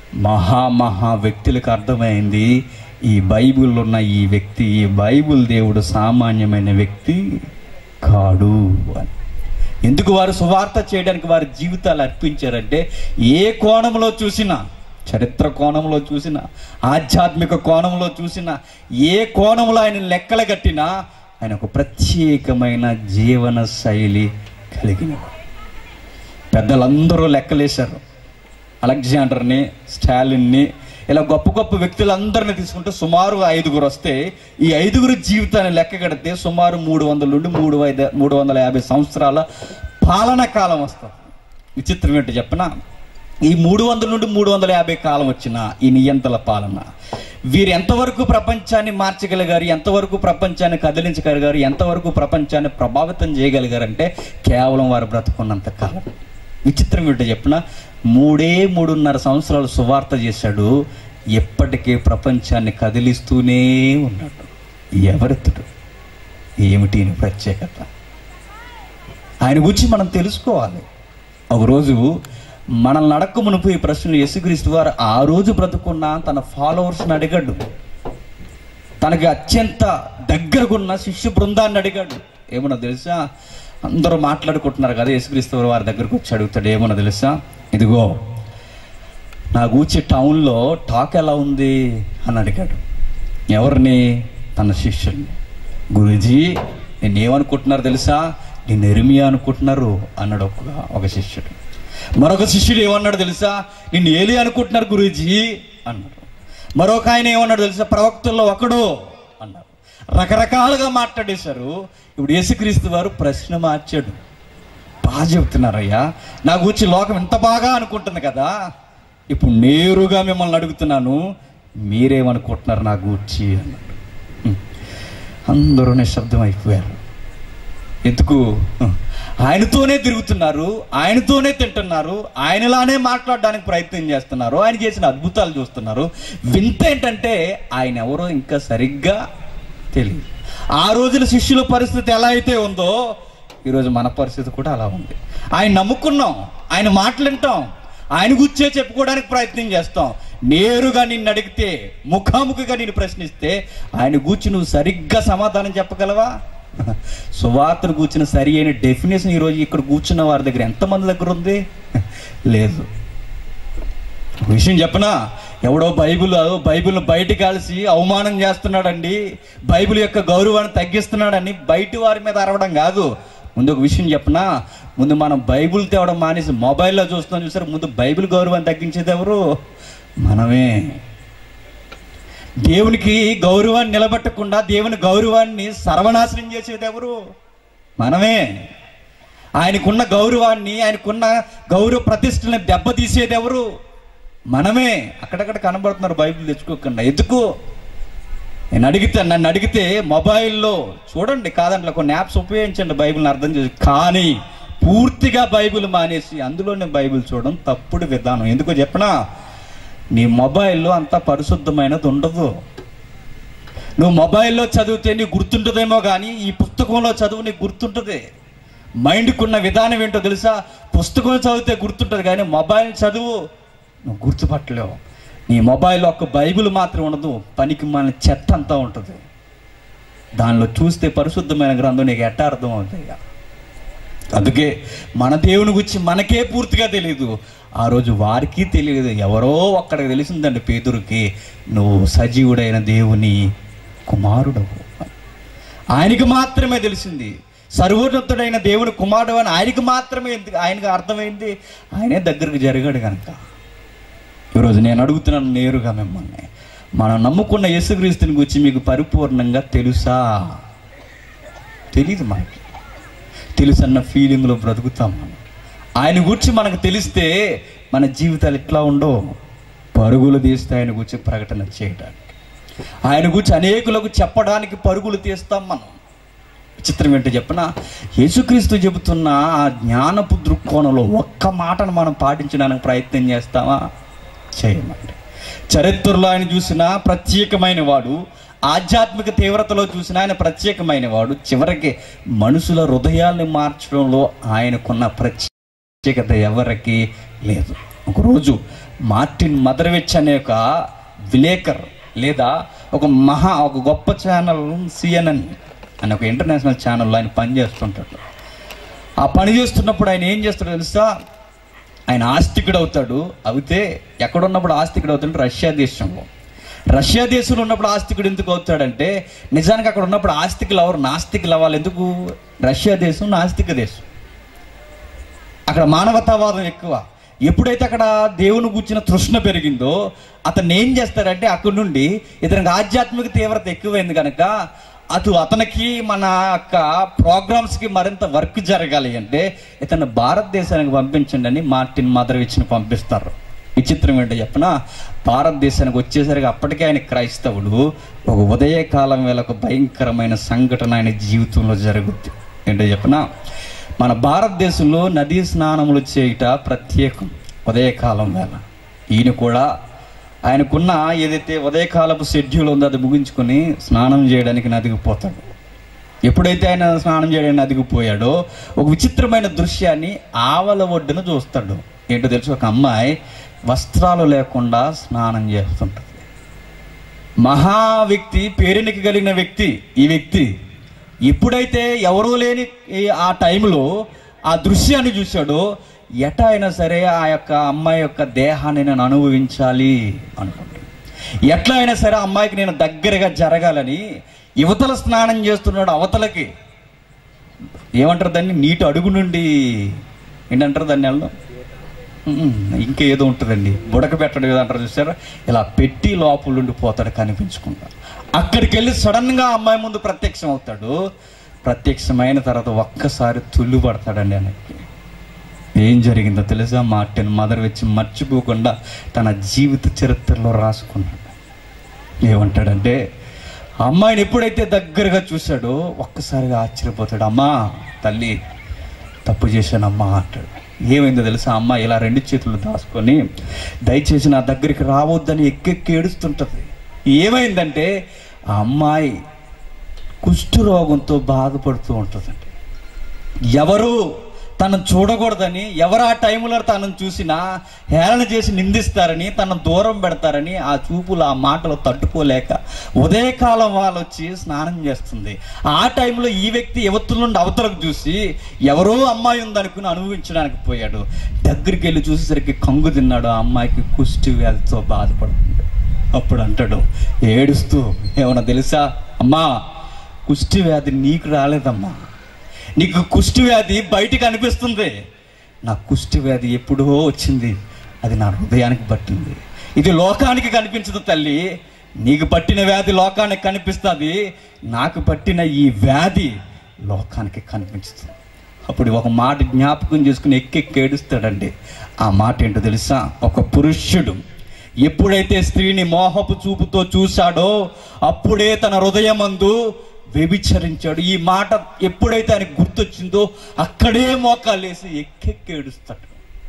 మహా వ్యక్తులకు అర్థమైంది, ఈ బైబిల్లో ఉన్న ఈ వ్యక్తి, ఈ బైబిల్ దేవుడు సామాన్యమైన వ్యక్తి కాడు అని. ఎందుకు వారు సువార్త చేయడానికి వారి జీవితాలు అర్పించారంటే, ఏ కోణంలో చూసినా, చరిత్ర కోణంలో చూసినా, ఆధ్యాత్మిక కోణంలో చూసినా, ఏ కోణంలో ఆయన లెక్కలు కట్టినా ఆయన ఒక ప్రత్యేకమైన జీవన శైలి కలిగిన పెద్దలందరూ లెక్కలేశారు. అలెగ్జాండర్ని, స్టాలిన్ని, ఇలా గొప్ప గొప్ప వ్యక్తులందరినీ తీసుకుంటే సుమారు 5 వస్తే, ఈ 5 జీవితాన్ని లెక్క కడితే సుమారు 300 నుండి 350 సంవత్సరాల పాలనా కాలం వస్తుంది. విచిత్రం ఏంటో చెప్పనా, ఈ 300 నుండి 350 కాలం వచ్చిన ఈ నియంతల పాలన, వీరు ఎంతవరకు ప్రపంచాన్ని మార్చగలిగారు, ఎంతవరకు ప్రపంచాన్ని కదిలించగలిగారు, ఎంతవరకు ప్రపంచాన్ని ప్రభావితం చేయగలిగారంటే కేవలం వారు బ్రతుకున్నంత కాలం. విచిత్రం ఏంటో చెప్పిన 3.5 సంవత్సరాలు సువార్త చేశాడు. ఎప్పటికీ ప్రపంచాన్ని కదిలిస్తూనే ఉన్నాడు. ఎవరెత్తుడు? ఏమిటి ప్రత్యేకత? ఆయన గురించి మనం తెలుసుకోవాలి. ఒకరోజు మనల్ని అడక్క మునుపు ఈ ప్రశ్నలు యేసుక్రీస్తు వారు ఆ రోజు బ్రతుకున్న తన ఫాలోవర్స్ని అడిగాడు. తనకి అత్యంత దగ్గరకున్న శిష్య బృందాన్ని అడిగాడు. ఏమన్నా తెలుసా? అందరూ మాట్లాడుకుంటున్నారు కదా, యేసుక్రీస్తు వారి దగ్గరకు వచ్చి అడుగుతాడు. ఏమన్నా తెలుసా? ఇదిగో నా గూర్చి టౌన్లో టాక్ ఎలా ఉంది అని అడిగాడు. ఎవరిని? తన శిష్యుల్ని. గురూజీ నేనేమనుకుంటున్నారు తెలుసా? నేను ఎర్మియా అనుకుంటున్నారు అన్నాడు ఒక శిష్యుడు. మరొక శిష్యుడు ఏమన్నాడు తెలుసా? నిన్ను ఏలి అనుకుంటున్నారు గురూజీ అన్నాడు. మరొక ఆయన ఏమన్నాడు తెలుసా? ప్రవక్తల్లో ఒకడు అన్నారు. రకరకాలుగా మాట్లాడేశారు. ఇప్పుడు యేసుక్రీస్తు వారు ప్రశ్న మార్చాడు. బాగా చెబుతున్నారయ్యా, నా గురించి లోకం ఎంత బాగా అనుకుంటుంది కదా, ఇప్పుడు నేరుగా మిమ్మల్ని అడుగుతున్నాను, మీరేమనుకుంటున్నారు నా గూర్చి అన్నాడు. అందరూ నిశ్శబ్దం అయిపోయారు. ఎందుకు? ఆయనతోనే తిరుగుతున్నారు, ఆయనతోనే తింటున్నారు, ఆయనలానే మాట్లాడడానికి ప్రయత్నం చేస్తున్నారు, ఆయన చేసిన అద్భుతాలు చూస్తున్నారు. వింత ఏంటంటే ఆయన ఎవరో ఇంకా సరిగ్గా తెలియదు. ఆ రోజుల శిష్యుల పరిస్థితి ఎలా అయితే ఉందో ఈరోజు మన పరిస్థితి కూడా అలా ఉంది. ఆయన నమ్ముకున్నాం, ఆయన మాటలు వింటాం, ఆయన గుచ్చే చెప్పుకోవడానికి ప్రయత్నం చేస్తాం. నేరుగా నిన్ను అడిగితే, ముఖాముఖిగా నిన్ను ప్రశ్నిస్తే ఆయన గూర్చి నువ్వు సరిగ్గా సమాధానం చెప్పగలవా? సువార్తను కూర్చున్న సరి అయిన డెఫినేషన్ ఈరోజు ఇక్కడ కూర్చున్న వారి దగ్గర ఎంతమంది దగ్గర ఉంది? లేదు. విషయం చెప్పనా, ఎవడో బైబిల్ను బయట కలిసి అవమానం చేస్తున్నాడండి, బైబిల్ యొక్క గౌరవాన్ని తగ్గిస్తున్నాడని బయట వారి మీద అరవడం కాదు. ముందు ఒక విషయం చెప్పనా, ముందు మనం బైబిల్ తేవడం మానేసి మొబైల్లో చూస్తున్నాం చూసారు, ముందు బైబిల్ గౌరవాన్ని తగ్గించేది ఎవరు? మనమే. దేవునికి గౌరవాన్ని నిలబెట్టకుండా దేవుని గౌరవాన్ని సర్వనాశనం చేసేది ఎవరు? మనమే. ఆయనకున్న గౌరవాన్ని, ఆయనకున్న గౌరవ ప్రతిష్టలను దెబ్బతీసేది ఎవరు? మనమే. అక్కడక్కడ కనబడుతున్నారు బైబిల్ తెచ్చుకోకుండా. ఎందుకు? నన్ను అడిగితే మొబైల్లో చూడండి, కాదంటే కొన్ని యాప్స్ ఉపయోగించండి బైబిల్ని అర్థం చేసి, కానీ పూర్తిగా బైబిల్ మానేసి అందులోనే బైబిల్ చూడడం తప్పుడు విధానం. ఎందుకో చెప్పనా, నీ మొబైల్లో అంత పరిశుద్ధమైనది ఉండదు. నువ్వు మొబైల్లో చదివితే నీకు గుర్తుంటుందేమో కానీ ఈ పుస్తకంలో చదువు నీకు గుర్తుంటుంది. మైండ్కి ఉన్న విధానం ఏంటో తెలుసా? పుస్తకం చదివితే గుర్తుంటుంది కానీ మొబైల్ చదువు నువ్వు గుర్తుపట్టలేవు. నీ మొబైల్లో ఒక బైబిల్ మాత్రం ఉండదు, పనికి మన చెత్త అంతా ఉంటుంది. దానిలో చూస్తే పరిశుద్ధమైన గ్రంథం నీకు ఎట్టా అర్థం అవుతాయి. అందుకే మన దేవుని గురించి మనకే పూర్తిగా తెలియదు, ఆ రోజు వారికి తెలియదు. ఎవరో ఒక్కడికి తెలిసిందండి పేతురుకి, నువ్వు సజీవుడైన దేవుని కుమారుడవు. ఆయనకి మాత్రమే తెలిసింది. సర్వోన్నతుడైన దేవుని కుమారుడు అని ఆయనకి మాత్రమే ఆయనకు అర్థమైంది. ఆయనే దగ్గరకు జరిగాడు కనుక. ఈరోజు నేను అడుగుతున్నాను నేరుగా మిమ్మల్ని, మనం నమ్ముకున్న యేసుక్రీస్తుని గురించి మీకు పరిపూర్ణంగా తెలుసా? తెలీదు. మనకి తెలుసన్న ఫీలింగ్లో బ్రతుకుతాం మనం. ఆయన గురించి మనకు తెలిస్తే మన జీవితాలు ఎట్లా ఉండవు? పరుగులు తీస్తే ఆయన గురించి ప్రకటన చేయడానికి. ఆయన గురించి అనేకులకు చెప్పడానికి పరుగులు తీస్తాం మనం. విచిత్రం ఏంటో చెప్పనా, యేసుక్రీస్తు చెబుతున్న ఆ జ్ఞానపు దృక్కోణంలో ఒక్క మాటను మనం పాటించడానికి ప్రయత్నం చేస్తామా? చేయమండి. చరిత్రలో ఆయన చూసిన ప్రత్యేకమైన వాడు, ఆధ్యాత్మిక తీవ్రతలో చూసిన ఆయన ప్రత్యేకమైన వాడు, చివరికి మనుషుల హృదయాల్ని మార్చడంలో ఆయనకున్న ప్రత్యేకత ఎవరికి లేదు. ఒకరోజు మార్టిన్ మదర్విచ్ అనే ఒక విలేకర్ లేదా ఒక గొప్ప ఛానల్ CNN అని ఒక ఇంటర్నేషనల్ ఛానల్లో ఆయన పనిచేస్తుంటాడు. ఆ పని చేస్తున్నప్పుడు ఆయన ఏం చేస్తాడో తెలుసా? ఆయన ఆస్తికుడు అవుతాడు. అయితే ఎక్కడున్నప్పుడు ఆస్తికుడు అవుతాడు? రష్యా దేశంలో. రష్యా దేశంలో ఉన్నప్పుడు ఆస్తికుడు ఎందుకు అవుతాడంటే, నిజానికి అక్కడ ఉన్నప్పుడు ఆస్తికులు ఎవరు? నాస్తికులు అవ్వాలి. ఎందుకు? రష్యా దేశం నాస్తిక దేశం, అక్కడ మానవతావాదం ఎక్కువ. ఎప్పుడైతే అక్కడ దేవుని గుర్చిన తృష్ణ పెరిగిందో అతన్ని ఏం చేస్తారంటే, అక్కడి నుండి ఇతనికి ఆధ్యాత్మిక తీవ్రత ఎక్కువైంది కనుక అతనికి మన యొక్క ప్రోగ్రామ్స్కి మరింత వర్క్ జరగాలి అంటే ఇతను భారతదేశానికి పంపించండి అని మార్టిన్ మదర్విచ్ని పంపిస్తారు. విచిత్రం ఏంటో చెప్పిన, భారతదేశానికి వచ్చేసరికి అప్పటికే ఆయన క్రైస్తవుడు. ఒక ఉదయకాలం వేళ ఒక భయంకరమైన సంఘటన ఆయన జీవితంలో జరుగుద్ది. ఏంటో చెప్పిన, మన భారతదేశంలో నదీ స్నానములు చేయుట ప్రత్యేకం ఉదయకాలం వేళ. ఈయన కూడా ఆయనకున్న ఏదైతే ఉదయకాలపు షెడ్యూల్ ఉందో అది ముగించుకొని స్నానం చేయడానికి నదికి పోతాడు. ఎప్పుడైతే ఆయన స్నానం చేయడానికి నదికి పోయాడో ఒక విచిత్రమైన దృశ్యాన్ని ఆవల ఒడ్డున చూస్తాడు. ఏంటో తెలుసు, ఒక అమ్మాయి వస్త్రాలు లేకుండా స్నానం చేస్తుంటుంది. మహా వ్యక్తి, పేరునికి కలిగిన వ్యక్తి ఈ వ్యక్తి. ఎప్పుడైతే ఎవరూ లేని ఆ టైంలో ఆ దృశ్యాన్ని చూశాడో ఎటా అయినా సరే ఆ యొక్క అమ్మాయి యొక్క దేహాన్ని నేను అనుభవించాలి అనుకుంటాను. ఎట్లా అయినా సరే ఆ అమ్మాయికి నేను దగ్గరగా జరగాలని యువతల స్నానం చేస్తున్నాడు. అవతలకి ఏమంటారు దాన్ని? నీటి అడుగు నుండి ఏంటంటారు దాన్ని? వాళ్ళు ఇంకేదో ఉంటుందండి, బుడక పెట్టడం ఏదో అంటారు చూసారా, ఇలా పెట్టి లోపల నుండి పోతాడు కనిపించకుండా. అక్కడికి వెళ్ళి సడన్గా అమ్మాయి ముందు ప్రత్యక్షం అవుతాడు. ప్రత్యక్షమైన తర్వాత ఒక్కసారి తుల్లు పడతాడండి. ఆయనకి ఏం జరిగిందో తెలుసా? మార్టిన్ మదర్విచ్ మర్చిపోకుండా తన జీవిత చరిత్రలో రాసుకున్నాడు. ఏమంటాడంటే, అమ్మాయిని ఎప్పుడైతే దగ్గరగా చూశాడో ఒక్కసారిగా ఆశ్చర్యపోతాడు. అమ్మా, తల్లి, తప్పు చేశానమ్మా అంటాడు. ఏమైందో తెలుసా? అమ్మాయి ఇలా రెండు చేతులు దాచుకొని దయచేసి నా దగ్గరికి రావద్దని ఎక్కెక్కి ఏడుస్తుంటుంది. ఏమైందంటే ఆ అమ్మాయి కుష్ఠరోగంతో బాధపడుతూ ఉంటుందండి. ఎవరు తనను చూడకూడదని, ఎవరు ఆ టైంలో తనను చూసినా హేళన చేసి నిందిస్తారని, తనను దూరం పెడతారని ఆ చూపులు ఆ మాటలు తట్టుకోలేక ఉదయకాలం వాళ్ళు వచ్చి స్నానం చేస్తుంది. ఆ టైంలో ఈ వ్యక్తి యువతుల నుండి అవతలకు చూసి ఎవరో అమ్మాయి ఉందనుకుని అనుభవించడానికి పోయాడు. దగ్గరికి వెళ్ళి చూసేసరికి కంగు తిన్నాడు. ఆ అమ్మాయికి కుష్టి వ్యాధితో బాధపడుతుంది. అప్పుడు అంటాడు ఏడుస్తూ, ఏమన్నా తెలుసా అమ్మా, కుష్టి వ్యాధి నీకు రాలేదమ్మా, నీకు కుష్టి వ్యాధి బయటికి అనిపిస్తుంది. నా కుష్టి వ్యాధి ఎప్పుడో వచ్చింది, అది నా హృదయానికి పట్టింది. ఇది లోకానికి కనిపించదు తల్లి, నీకు పట్టిన వ్యాధి లోకానికి కనిపిస్తుంది, నాకు పట్టిన ఈ వ్యాధి లోకానికి కనిపించుతుంది. అప్పుడు ఒక మాట జ్ఞాపకం చేసుకుని ఎక్కెక్కి ఏడుస్తాడండి. ఆ మాట ఏంటో తెలుసా? ఒక పురుషుడు ఎప్పుడైతే స్త్రీని మోహపు చూపుతో చూశాడో అప్పుడే తన హృదయమందు వ్యభిచరించాడు. ఈ మాట ఎప్పుడైతే ఆయనకు గుర్తొచ్చిందో అక్కడే మోకాలేసి ఎక్కెక్కి ఏడుస్తాడు.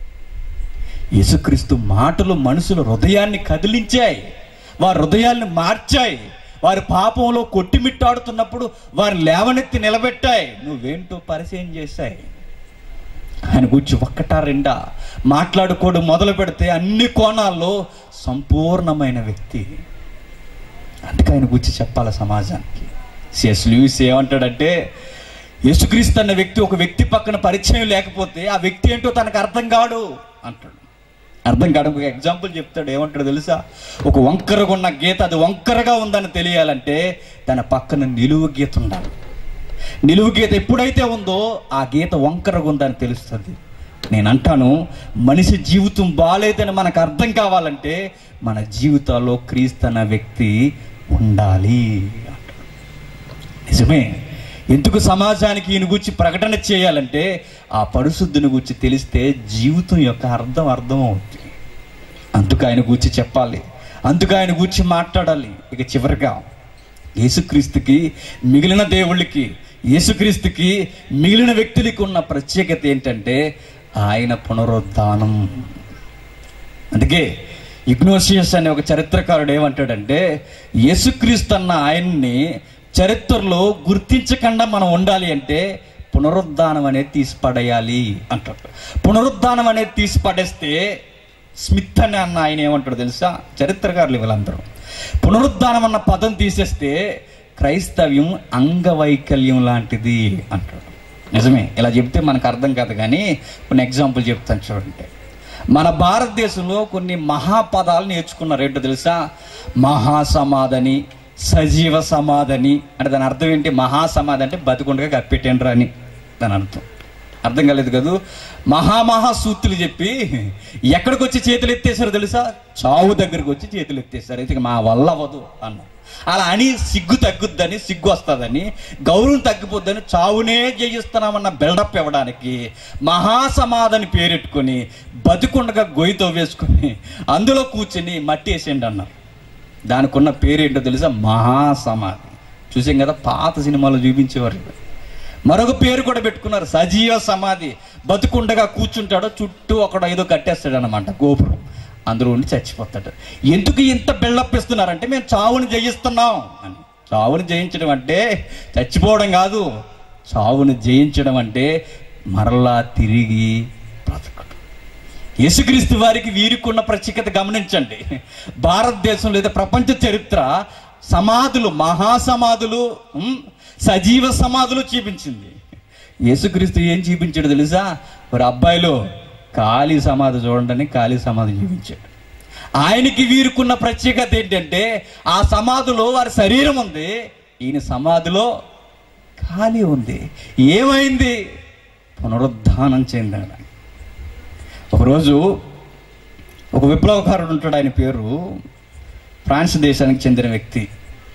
యేసుక్రీస్తు మాటలు మనుషుల హృదయాన్ని కదిలించాయి, వారి హృదయాన్ని మార్చాయి. వారి పాపంలో కొట్టిమిట్టాడుతున్నప్పుడు వారు లేవనెత్తి నిలబెట్టాయి. నువ్వేంటో పరిచయం చేశాయి. ఆయన గురించి ఒక్కటా రెండా మాట్లాడుకోవడం మొదలు పెడితే అన్ని కోణాల్లో సంపూర్ణమైన వ్యక్తి. అందుకే ఆయన గురించి చెప్పాలి సమాజానికి. సిఎస్ లూయిస్ ఏమంటాడంటే, యేసుక్రీస్తు అన్న వ్యక్తి ఒక వ్యక్తి పక్కన పరిచయం లేకపోతే ఆ వ్యక్తి ఏంటో తనకు అర్థం కాడు అంటాడు. అర్థం కాడు. ఒక ఎగ్జాంపుల్ చెప్తాడు. ఏమంటాడు తెలుసా? ఒక వంకరగా ఉన్న గీత అది వంకరగా ఉందని తెలియాలంటే దాని పక్కన నిలువు గీత ఉండాలి. నిలువు గీత ఎప్పుడైతే ఉందో ఆ గీత వంకరగా ఉందని తెలుస్తుంది. నేను అంటాను, మనిషి జీవితం బాలేదని మనకు అర్థం కావాలంటే మన జీవితాల్లో క్రీస్తు అన్న వ్యక్తి ఉండాలి. నిజమే. ఎందుకు సమాజానికి ఈయన గురించి ప్రకటన చేయాలంటే ఆ పరిశుద్ధుని గురించి తెలిస్తే జీవితం యొక్క అర్థం అవుతుంది. అందుకు ఆయన గురించి చెప్పాలి. అందుకు ఆయన గురించి మాట్లాడాలి. ఇక చివరిగా యేసుక్రీస్తుకి మిగిలిన దేవుళ్ళకి, యేసుక్రీస్తుకి మిగిలిన వ్యక్తులకి ఉన్న ప్రత్యేకత ఏంటంటే ఆయన పునరుద్ధానం. అందుకే ఇగ్నోషియస్ అనే ఒక చరిత్రకారుడు ఏమంటాడంటే, యేసుక్రీస్తు అన్న ఆయన్ని చరిత్రలో గుర్తించకుండా మనం ఉండాలి అంటే పునరుద్ధానం అనేది తీసి పడేయాలి అంటాడు. పునరుద్ధానం అనేది తీసి పడేస్తే స్మిత్ అని అన్న ఆయన ఏమంటాడు తెలుసా? చరిత్రకారులు వీళ్ళందరూ పునరుద్ధానం అన్న పదం తీసేస్తే క్రైస్తవ్యం అంగవైకల్యం లాంటిది అంటాడు. నిజమే, ఇలా చెప్తే మనకు అర్థం కాదు, కానీ కొన్ని ఎగ్జాంపుల్ చెప్తాను చూడండి. మన భారతదేశంలో కొన్ని మహాపదాలు నేర్చుకున్నారు. ఏంటో తెలుసా? మహాసమాధని, సజీవ సమాధని. అంటే దాని అర్థం ఏంటి? మహాసమాధి అంటే బతికుండగా కప్పెట్టండ్రా అని దాని అర్థం. అర్థం కాలేదు కదా? మహాసూత్రులు చెప్పి ఎక్కడికి వచ్చి చేతులు ఎత్తేసారు తెలుసా? చావు దగ్గరికి వచ్చి చేతులు ఎత్తేసారు. అయితే మా వల్ల అవ్వదు అన్న. అలా అని సిగ్గు తగ్గుద్దని, సిగ్గు వస్తుందని, గౌరవం తగ్గిపోద్దని చావునే జయిస్తున్నామన్న బిల్డప్ ఇవ్వడానికి మహాసమాధిని పేరెట్టుకొని బతికుండగా గొయ్యితో వేసుకొని అందులో కూర్చొని మట్టి వేసేయండి అన్నారు. దానికి ఉన్న పేరేంటో తెలుసా? మహాసమాధి. చూసాం కదా, పాత సినిమాలో చూపించేవారు. మరొక పేరు కూడా పెట్టుకున్నారు, సజీవ సమాధి. బతుకుండగా కూర్చుంటాడో చుట్టూ అక్కడ ఏదో కట్టేస్తాడు అనమాట, గోపురం. అందులో ఉండి చచ్చిపోతాడు. ఎందుకు ఇంత బిల్డప్ ఇస్తున్నారంటే మేము చావుని జయిస్తున్నాం అని. చావుని జయించడం అంటే చచ్చిపోవడం కాదు. చావుని జయించడం అంటే మరలా తిరిగి బ్రతకడం. యేసుక్రీస్తు వారికి వీరికున్న ప్రత్యేకత గమనించండి. భారతదేశం లేదా ప్రపంచ చరిత్ర సమాధులు, మహాసమాధులు, సజీవ సమాధులు చూపించింది. యేసుక్రీస్తు ఏం చూపించాడు తెలుసా? ఒక అబ్బాయిలో ఖాళీ సమాధి చూడండి, ఖాళీ సమాధి చూపించాడు. ఆయనకి వీరుకున్న ప్రత్యేకత ఏంటంటే ఆ సమాధిలో వారి శరీరం ఉంది, ఈయన సమాధిలో ఖాళీ ఉంది. ఏమైంది? పునరుద్ధానం చెందాడు. ఒకరోజు ఒక విప్లవకారుడు ఉంటాడు, ఆయన పేరు ఫ్రాన్స్ దేశానికి చెందిన వ్యక్తి.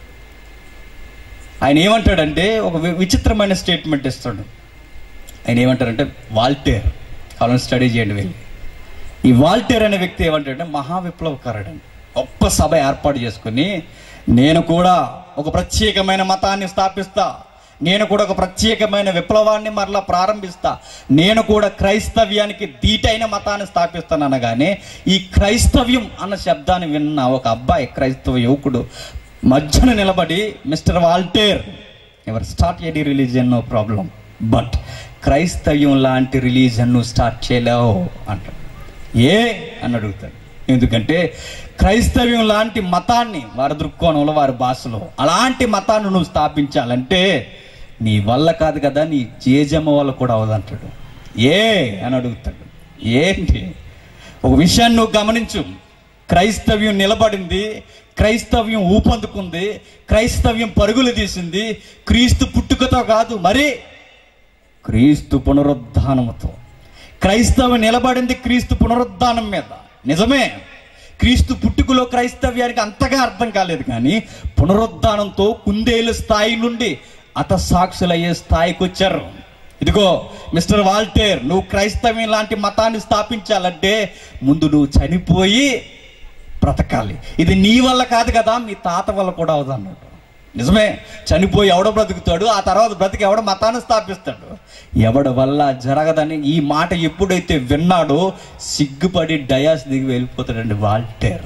ఆయన ఏమంటాడంటే ఒక విచిత్రమైన స్టేట్మెంట్ ఇస్తాడు. ఆయన ఏమంటారంటే వాల్టేర్, వాళ్ళని స్టడీ చేయండి వెళ్ళి. ఈ వాల్టేర్ అనే వ్యక్తి ఏమంటాడంటే మహా విప్లవకారుడు అండి. గొప్ప సభ ఏర్పాటు చేసుకుని నేను కూడా ఒక ప్రత్యేకమైన మతాన్ని స్థాపిస్తా, నేను కూడా ఒక ప్రత్యేకమైన విప్లవాన్ని మరలా ప్రారంభిస్తా, నేను కూడా క్రైస్తవ్యానికి ధీటైన మతాన్ని స్థాపిస్తాను అనగానే ఈ క్రైస్తవ్యం అన్న శబ్దాన్ని విన్న ఒక అబ్బాయి, క్రైస్తవ యువకుడు మధ్యన నిలబడి, మిస్టర్ వాల్టేర్, ఎవరు start any religion no problem, but క్రైస్తవ్యం లాంటి రిలీజన్ నువ్వు స్టార్ట్ చేయలేవు అంటాడు. ఏ అని అడుగుతాడు. ఎందుకంటే క్రైస్తవ్యం లాంటి మతాన్ని వారి దృక్కోణంలో, వారి భాషలో అలాంటి మతాన్ని నువ్వు స్థాపించాలంటే నీ వల్ల కాదు కదా, నీ జేజమ్మ వల్ల కూడా అవదంటాడు. ఏ అని అడుగుతాడు. ఏంటి? ఒక విషయాన్ని నువ్వు గమనించు. క్రైస్తవ్యం నిలబడింది, క్రైస్తవ్యం ఊపందుకుంది, క్రైస్తవ్యం పరుగులు తీసింది క్రీస్తు పుట్టుకతో కాదు, మరి క్రీస్తు పునరుద్ధానముతో. క్రైస్తవం నిలబడింది క్రీస్తు పునరుద్ధానం మీద. నిజమే, క్రీస్తు పుట్టుకలో క్రైస్తవ్యానికి అంతగా అర్థం కాలేదు, కానీ పునరుద్ధానంతో కుందేలు స్థాయి నుండి అతసాక్షులయ్యే స్థాయికి వచ్చారు. ఇదిగో మిస్టర్ వాల్టేర్, నువ్వు క్రైస్తవ్యం లాంటి మతాన్ని స్థాపించాలంటే ముందు నువ్వు చనిపోయి బ్రతకాలి. ఇది నీ వల్ల కాదు కదా, మీ తాత వల్ల కూడా అవదు అన్నాడు. నిజమే, చనిపోయి ఎవడ బ్రతుకుతాడు, ఆ తర్వాత బ్రతికి ఎవడ మతాన్ని స్థాపిస్తాడు. ఎవడి వల్ల జరగదని ఈ మాట ఎప్పుడైతే విన్నాడో సిగ్గుపడి డయాస్ దిగి వెళ్ళిపోతాడండి వాల్టేర్.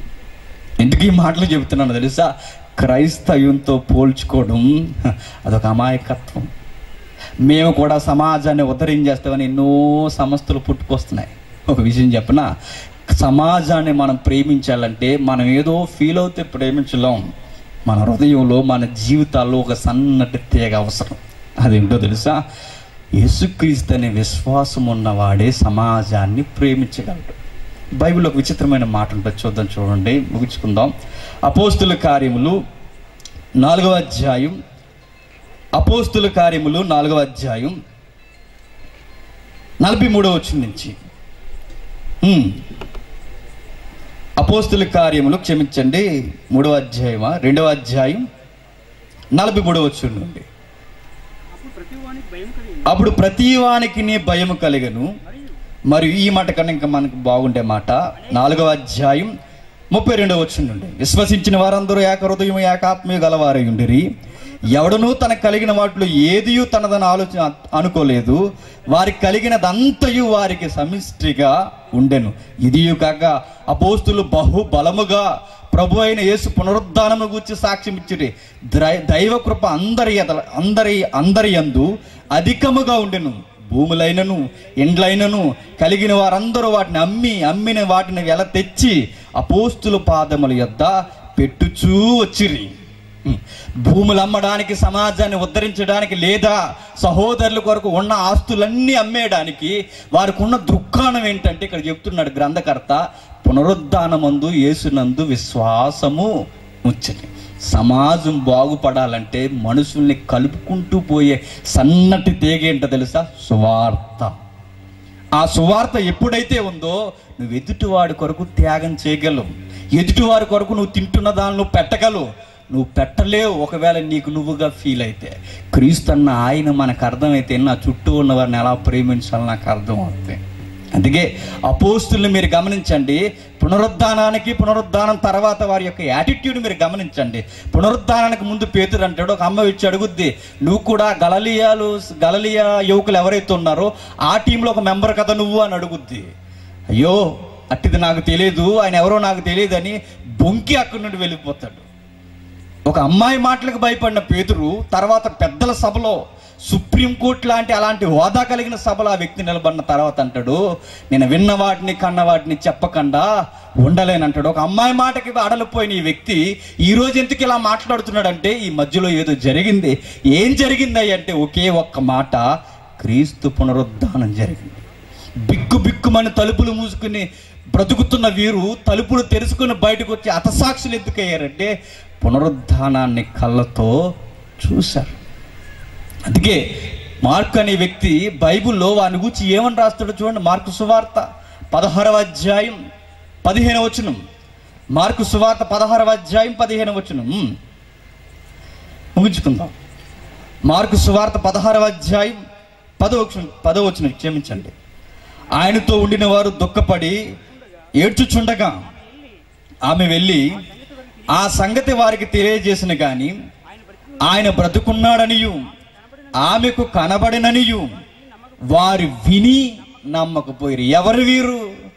ఎందుకు ఈ మాటలు చెబుతున్నాను తెలుసా? క్రైస్తవ్యంతో పోల్చుకోవడం అదొక అమాయకత్వం. మేము కూడా సమాజాన్ని ఉద్ధరించేస్తామని ఎన్నో సంస్థలు పుట్టుకొస్తున్నాయి. ఒక విషయం చెప్పనా, సమాజాన్ని మనం ప్రేమించాలంటే మనం ఏదో ఫీల్ అవుతే ప్రేమించలేం. మన హృదయంలో, మన జీవితాల్లో ఒక సన్నటి తీగ అవసరం. అదేంటో తెలుసా? యేసుక్రీస్తు అనే విశ్వాసం ఉన్నవాడే సమాజాన్ని ప్రేమించగలడు. బైబిల్లో ఒక విచిత్రమైన మాట ఉంటుంది, చూద్దాం, చూడండి, ముగించుకుందాం. అపోస్తుల కార్యములు 4వ అధ్యాయం, అపోస్తుల కార్యములు 4వ అధ్యాయం 43వ వచనం నుంచి. అపోస్తుల కార్యములు, క్షమించండి, 3వ అధ్యాయమా, 2వ అధ్యాయం 43వ వచనం నుండి. అప్పుడు ప్రతివానికి నీ భయం కలిగను. మరియు ఈ మాట కన్నా ఇంకా మనకు బాగుండే మాట 4వ అధ్యాయం 32వ వచనం నుండి, విశ్వసించిన వారందరూ ఏక హృదయం ఏకాత్మీయ గలవారై ఉండిరి. ఎవడనూ తనకు కలిగిన వాటిలో ఏదియూ తనదని ఆలోచన అనుకోలేదు. వారికి కలిగినదంతయు వారికి సమిష్టిగా ఉండెను. ఇదియు కాక అపోస్తులు బహు బలముగా ప్రభు అయిన యేసు పునరుద్ధానము గూర్చి సాక్ష్యం ఇచ్చిరి. దైవ కృప అందరి యందు అధికముగా ఉండెను. భూములైనను ఇండ్లైనను కలిగిన వారందరూ వాటిని అమ్మిన వాటిని వెల తెచ్చి అపోస్తుల పాదముల యొద్ద పెట్టుచూ వచ్చిరి. భూములు అమ్మడానికి, సమాజాన్ని ఉద్ధరించడానికి, లేదా సహోదరుల కొరకు ఉన్న ఆస్తులన్నీ అమ్మేయడానికి వారికి ఉన్న దృక్కాణం ఏంటంటే ఇక్కడ చెప్తున్నాడు గ్రంథకర్త, పునరుద్ధానమందు యేసునందు విశ్వాసము ఉంచండి. సమాజం బాగుపడాలంటే మనుషుల్ని కలుపుకుంటూ పోయే సన్నటి తీగ ఏంటో తెలుసా? సువార్త. ఆ సువార్త ఎప్పుడైతే ఉందో నువ్వు ఎదుటివాడి కొరకు త్యాగం చేయగలవు. ఎదుటివారి కొరకు నువ్వు తింటున్న దాన్ని నువ్వు పెట్టగలవు. నువ్వు పెట్టలేవు ఒకవేళ నీకు నువ్వుగా ఫీల్ అయితే. క్రీస్తు అన్న ఆయన మనకు అర్థమైతే నా చుట్టూ ఉన్న వారిని ఎలా ప్రేమించాలో నాకు అర్థం అవుతుంది. అందుకే అపోస్తుల్ని మీరు గమనించండి. పునరుద్ధానం తర్వాత వారి యొక్క యాటిట్యూడ్ మీరు గమనించండి. పునరుద్ధానానికి ముందు పేతురు అంటాడు, ఒక అమ్మ వచ్చి అడుగుద్ది, నువ్వు కూడా గలలియా యువకులు ఎవరైతే ఉన్నారో ఆ టీంలో ఒక మెంబర్ కదా నువ్వు అని అడుగుద్ది. అయ్యో అట్టిది నాకు తెలియదు, ఆయన ఎవరో నాకు తెలియదు అని బొంకి అక్కడి నుండి వెళ్ళిపోతాడు. ఒక అమ్మాయి మాటలకు భయపడిన పేతురు తర్వాత పెద్దల సభలో, సుప్రీంకోర్టు లాంటి అలాంటి హోదా కలిగిన సభలో ఆ వ్యక్తి నిలబడిన తర్వాత అంటాడు, నేను విన్న వాటిని కన్న వాటిని చెప్పకుండా ఉండలేనంటాడు. ఒక అమ్మాయి మాటకి అడలిపోయిన ఈ వ్యక్తి ఈరోజు ఎందుకు ఇలా మాట్లాడుతున్నాడంటే ఈ మధ్యలో ఏదో జరిగింది. ఏం జరిగింది అంటే ఒకే ఒక్క మాట, క్రీస్తు పునరుద్ధానం జరిగింది. బిక్కుమని తలుపులు మూసుకుని బ్రతుకుతున్న వీరు తలుపులు తెరుచుకుని బయటకు వచ్చి హతసాక్షులు ఎందుకయ్యారంటే పునరుద్ధానాన్ని కళ్ళతో చూశారు. అందుకే మార్కు అనే వ్యక్తి బైబిల్లో వాని గురించి ఏమని రాస్తాడో చూడండి. మార్కు సువార్త 16వ అధ్యాయం 15వ వచనం. మార్కు సువార్త 16వ అధ్యాయం 15వ వచనం ముగించుకుందాం. మార్కు సువార్త 16వ అధ్యాయం 10వ వచనం, క్షమించండి. ఆయనతో ఉండిన వారు దుఃఖపడి ఏడ్చుచుండగా ఆమె వెళ్ళి ఆ సంగతి వారికి తెలియజేసిన గాని ఆయన బ్రతుకున్నాడనియు ఆమెకు కనబడిననియు వారు విని నమ్మకపోయారు. ఎవరు వీరు?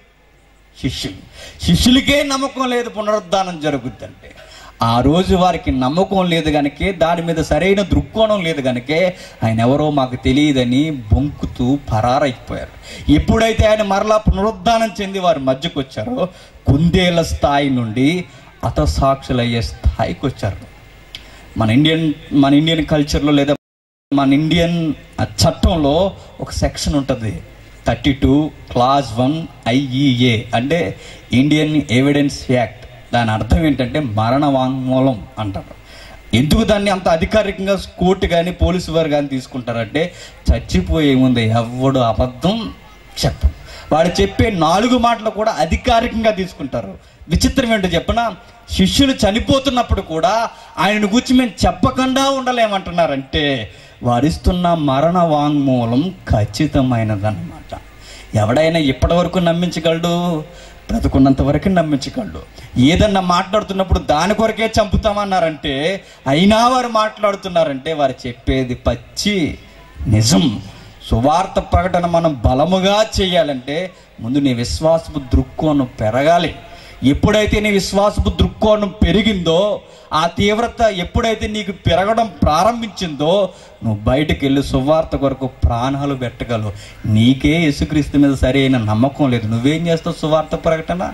శిష్యులకే నమ్మకం లేదు పునరుద్ధానం జరుగుద్దంటే. ఆ రోజు వారికి నమ్మకం లేదు కనుకే, దాని మీద సరైన దృక్కోణం లేదు కనుకే ఆయన ఎవరో మాకు తెలియదని బొంకుతూ పరారైపోయారు. ఎప్పుడైతే ఆయన మరలా పునరుద్ధానం చెంది వారి మధ్యకు వచ్చారో కుందేళ్ల స్థాయి నుండి హతసాక్షులయ్యే స్థాయికి వచ్చారు. మన ఇండియన్ కల్చర్లో లేదా మన ఇండియన్ చట్టంలో ఒక సెక్షన్ ఉంటుంది, 32 Clause 1 IEA అంటే ఇండియన్ ఎవిడెన్స్ యాక్ట్. దాని అర్థం ఏంటంటే మరణ వాంగ్మూలం అంటారు. ఎందుకు దాన్ని అంత అధికారికంగా కోర్టు కానీ పోలీసు వారు కానీ తీసుకుంటారంటే చచ్చిపోయే ముందు ఎవడు అబద్ధం చెప్పరు. వాడు చెప్పే 4 మాటలు కూడా అధికారికంగా తీసుకుంటారు. విచిత్రం ఏంటో చెప్పనా, శిష్యులు చనిపోతున్నప్పుడు కూడా ఆయన గురించి మేము చెప్పకుండా ఉండలేమంటున్నారంటే వారిస్తున్న మరణ వాంగ్మూలం ఖచ్చితమైనదన్నమాట. ఎవడైనా ఇప్పటి వరకు నమ్మించగలడు? బ్రతుకున్నంత వరకు నమ్మించగలడు. ఏదన్నా మాట్లాడుతున్నప్పుడు దాని కొరకే చంపుతామన్నారంటే అయినా వారు మాట్లాడుతున్నారంటే వారు చెప్పేది పచ్చి నిజం. సువార్త ప్రకటన మనం బలముగా చేయాలంటే ముందు నీ విశ్వాసపు దృక్కోణం పెరగాలి. ఎప్పుడైతే నీ విశ్వాసపు దృక్కోణం పెరిగిందో, ఆ తీవ్రత ఎప్పుడైతే నీకు పెరగడం ప్రారంభించిందో నువ్వు బయటకు వెళ్ళి సువార్త కొరకు ప్రాణాలు పెట్టగలవు. నీకే యేసుక్రీస్తు మీద సరైన నమ్మకం లేదు, నువ్వేం చేస్తావు? సువార్త ప్రకటన.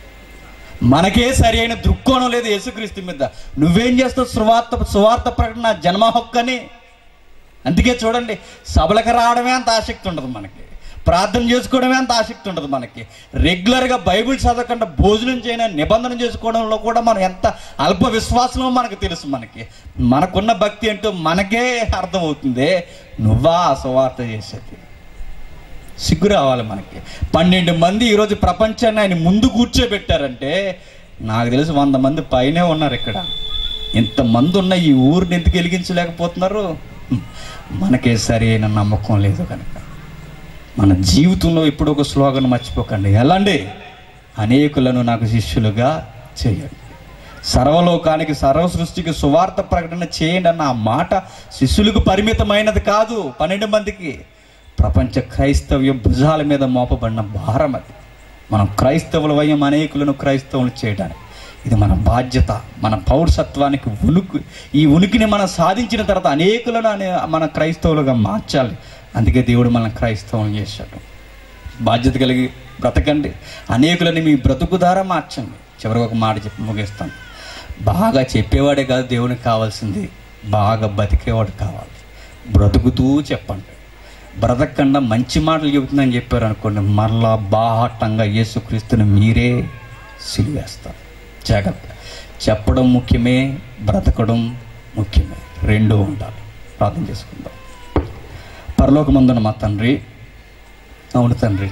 మనకే సరి అయిన దృక్కోణం లేదు యేసుక్రీస్తు మీద, నువ్వేం చేస్తావు? సువార్త ప్రకటన జన్మ హక్కని. అందుకే చూడండి, సభలకు రావడమే అంత ఆసక్తి ఉండదు మనకి, ప్రార్థన చేసుకోవడమే అంత ఆసక్తి ఉండదు మనకి, రెగ్యులర్గా బైబిల్ చదవకుండా భోజనం చేయని నిబంధన చేసుకోవడంలో కూడా మనం ఎంత అల్ప విశ్వాసమో మనకు తెలుసు. మనకున్న భక్తి ఏంటో మనకే అర్థమవుతుంది. నువ్వా సువార్త చేసేది? సిగ్గు రావాలి మనకి. 12 మంది ఈరోజు ప్రపంచాన్ని ఆయన ముందు కూర్చోబెట్టారంటే నాకు తెలిసి 100 మంది పైనే ఉన్నారు ఇక్కడ. ఇంతమంది ఉన్న ఈ ఊరిని ఎందుకు వెలిగించలేకపోతున్నారు? మనకే సరైన నమ్మకం లేదు కనుక. మన జీవితంలో ఇప్పుడు ఒక స్లోగన్ మర్చిపోకండి, ఎలాంటి అనేకులను నాకు శిష్యులుగా చేయండి. సర్వలోకానికి, సర్వ సృష్టికి సువార్త ప్రకటన చేయండి అన్న ఆ మాట శిష్యులకు పరిమితమైనది కాదు, 12 మందికి. ప్రపంచ క్రైస్తవ్య భుజాల మీద మోపబడిన భారం అది. మనం క్రైస్తవుల వయం అనేకులను క్రైస్తవులు చేయడానికి ఇది మన బాధ్యత, మన పౌరసత్వానికి ఈ ఉనికిని మనం సాధించిన తర్వాత అనేకులను మన క్రైస్తవులుగా మార్చాలి. అందుకే దేవుడు మనల్ని క్రైస్తవులు చేశాడు. బాధ్యత కలిగి బ్రతకండి, అనేకులని మీ బ్రతుకు ద్వారా మార్చండి. చివరికి ఒక మాట చెప్పి ముగిస్తాను. బాగా చెప్పేవాడే కాదు దేవునికి కావాల్సింది, బాగా బతికేవాడు కావాలి. బ్రతుకుతూ చెప్పండి. బ్రతకకుండా మంచి మాటలు చెబుతుందని చెప్పారు అనుకోండి, మరలా బాహటంగా యేసుక్రీస్తుని మీరే సిలివేస్తారు. జాగ్రత్త. చెప్పడం ముఖ్యమే, బ్రతకడం ముఖ్యమే, రెండూ ఉండాలి. ప్రార్థన చేసుకుందాం. పరలోకమందున మా తండ్రి, అవును తండ్రి,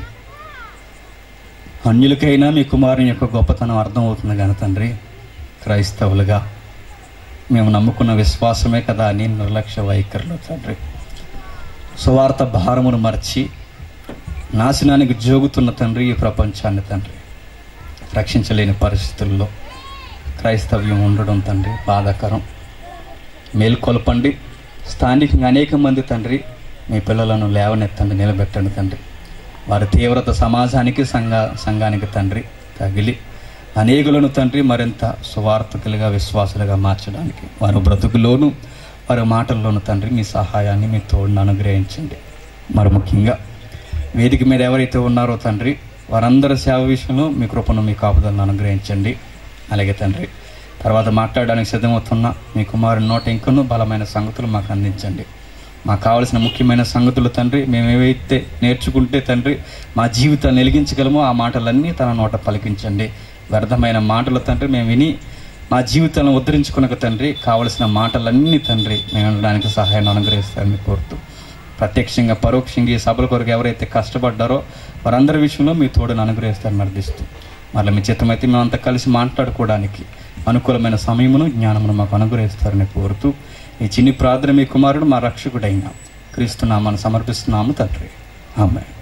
అన్యులకైనా మీ కుమారుని యొక్క గొప్పతనం అర్థమవుతుంది కానీ తండ్రి, క్రైస్తవులుగా మేము నమ్ముకున్న విశ్వాసమే కదా అని నిర్లక్ష్య వైఖరిలో తండ్రి సువార్త భారమును మర్చి నాశనానికి జోగుతున్న తండ్రి ఈ ప్రపంచాన్ని తండ్రి రక్షించలేని పరిస్థితుల్లో క్రైస్తవ్యం ఉండడం తండ్రి బాధాకరం. మేల్కొల్పండి. స్థానికంగా అనేక మంది తండ్రి మీ పిల్లలను లేవనెత్తండి, నిలబెట్టండి తండ్రి. వారి తీవ్రత సమాజానికి, సంఘానికి తండ్రి తగిలి అనేకులను తండ్రి మరింత సువార్థకులుగా, విశ్వాసులుగా మార్చడానికి వారి బ్రతుకులోను వారి మాటల్లోనూ తండ్రి మీ సహాయాన్ని, మీ తోడును అనుగ్రహించండి. మరి ముఖ్యంగా వేదిక మీద ఎవరైతే ఉన్నారో తండ్రి వారందరి సేవ విషయంలో మీ కృపను, మీ కాపుదలను అనుగ్రహించండి. అలాగే తండ్రి తర్వాత మాట్లాడడానికి సిద్ధమవుతున్న మీ కుమారుని నోట ఇంకనూ బలమైన సంగతులు మాకు అందించండి. మాకు కావలసిన ముఖ్యమైన సంగతులు తండ్రి మేము ఏవైతే నేర్చుకుంటే తండ్రి మా జీవితాన్ని వెలిగించగలమో ఆ మాటలన్నీ తన నోట పలికించండి. వ్యర్థమైన మాటలు తండ్రి మేము విని మా జీవితాలను ఉద్ధరించుకునక తండ్రి కావలసిన మాటలన్నీ తండ్రి మేము ఉండడానికి సహాయాన్ని అనుగ్రహిస్తారని కోరుతూ, ప్రత్యక్షంగా పరోక్షంగా ఈ సభల కొరకు ఎవరైతే కష్టపడ్డారో వారందరి విషయంలో మీ తోడును అనుగ్రహిస్తారని అర్థిస్తూ, మళ్ళీ మీ చిత్తమైతే మేమంతా కలిసి మాట్లాడుకోవడానికి అనుకూలమైన సమయమును, జ్ఞానమును మాకు అనుగ్రహిస్తారని కోరుతూ ఈ చిన్ని ప్రార్థన మీ కుమారుడు మా రక్షకుడైన క్రీస్తు నామమున సమర్పిస్తున్నాము తండ్రి. ఆమేన్.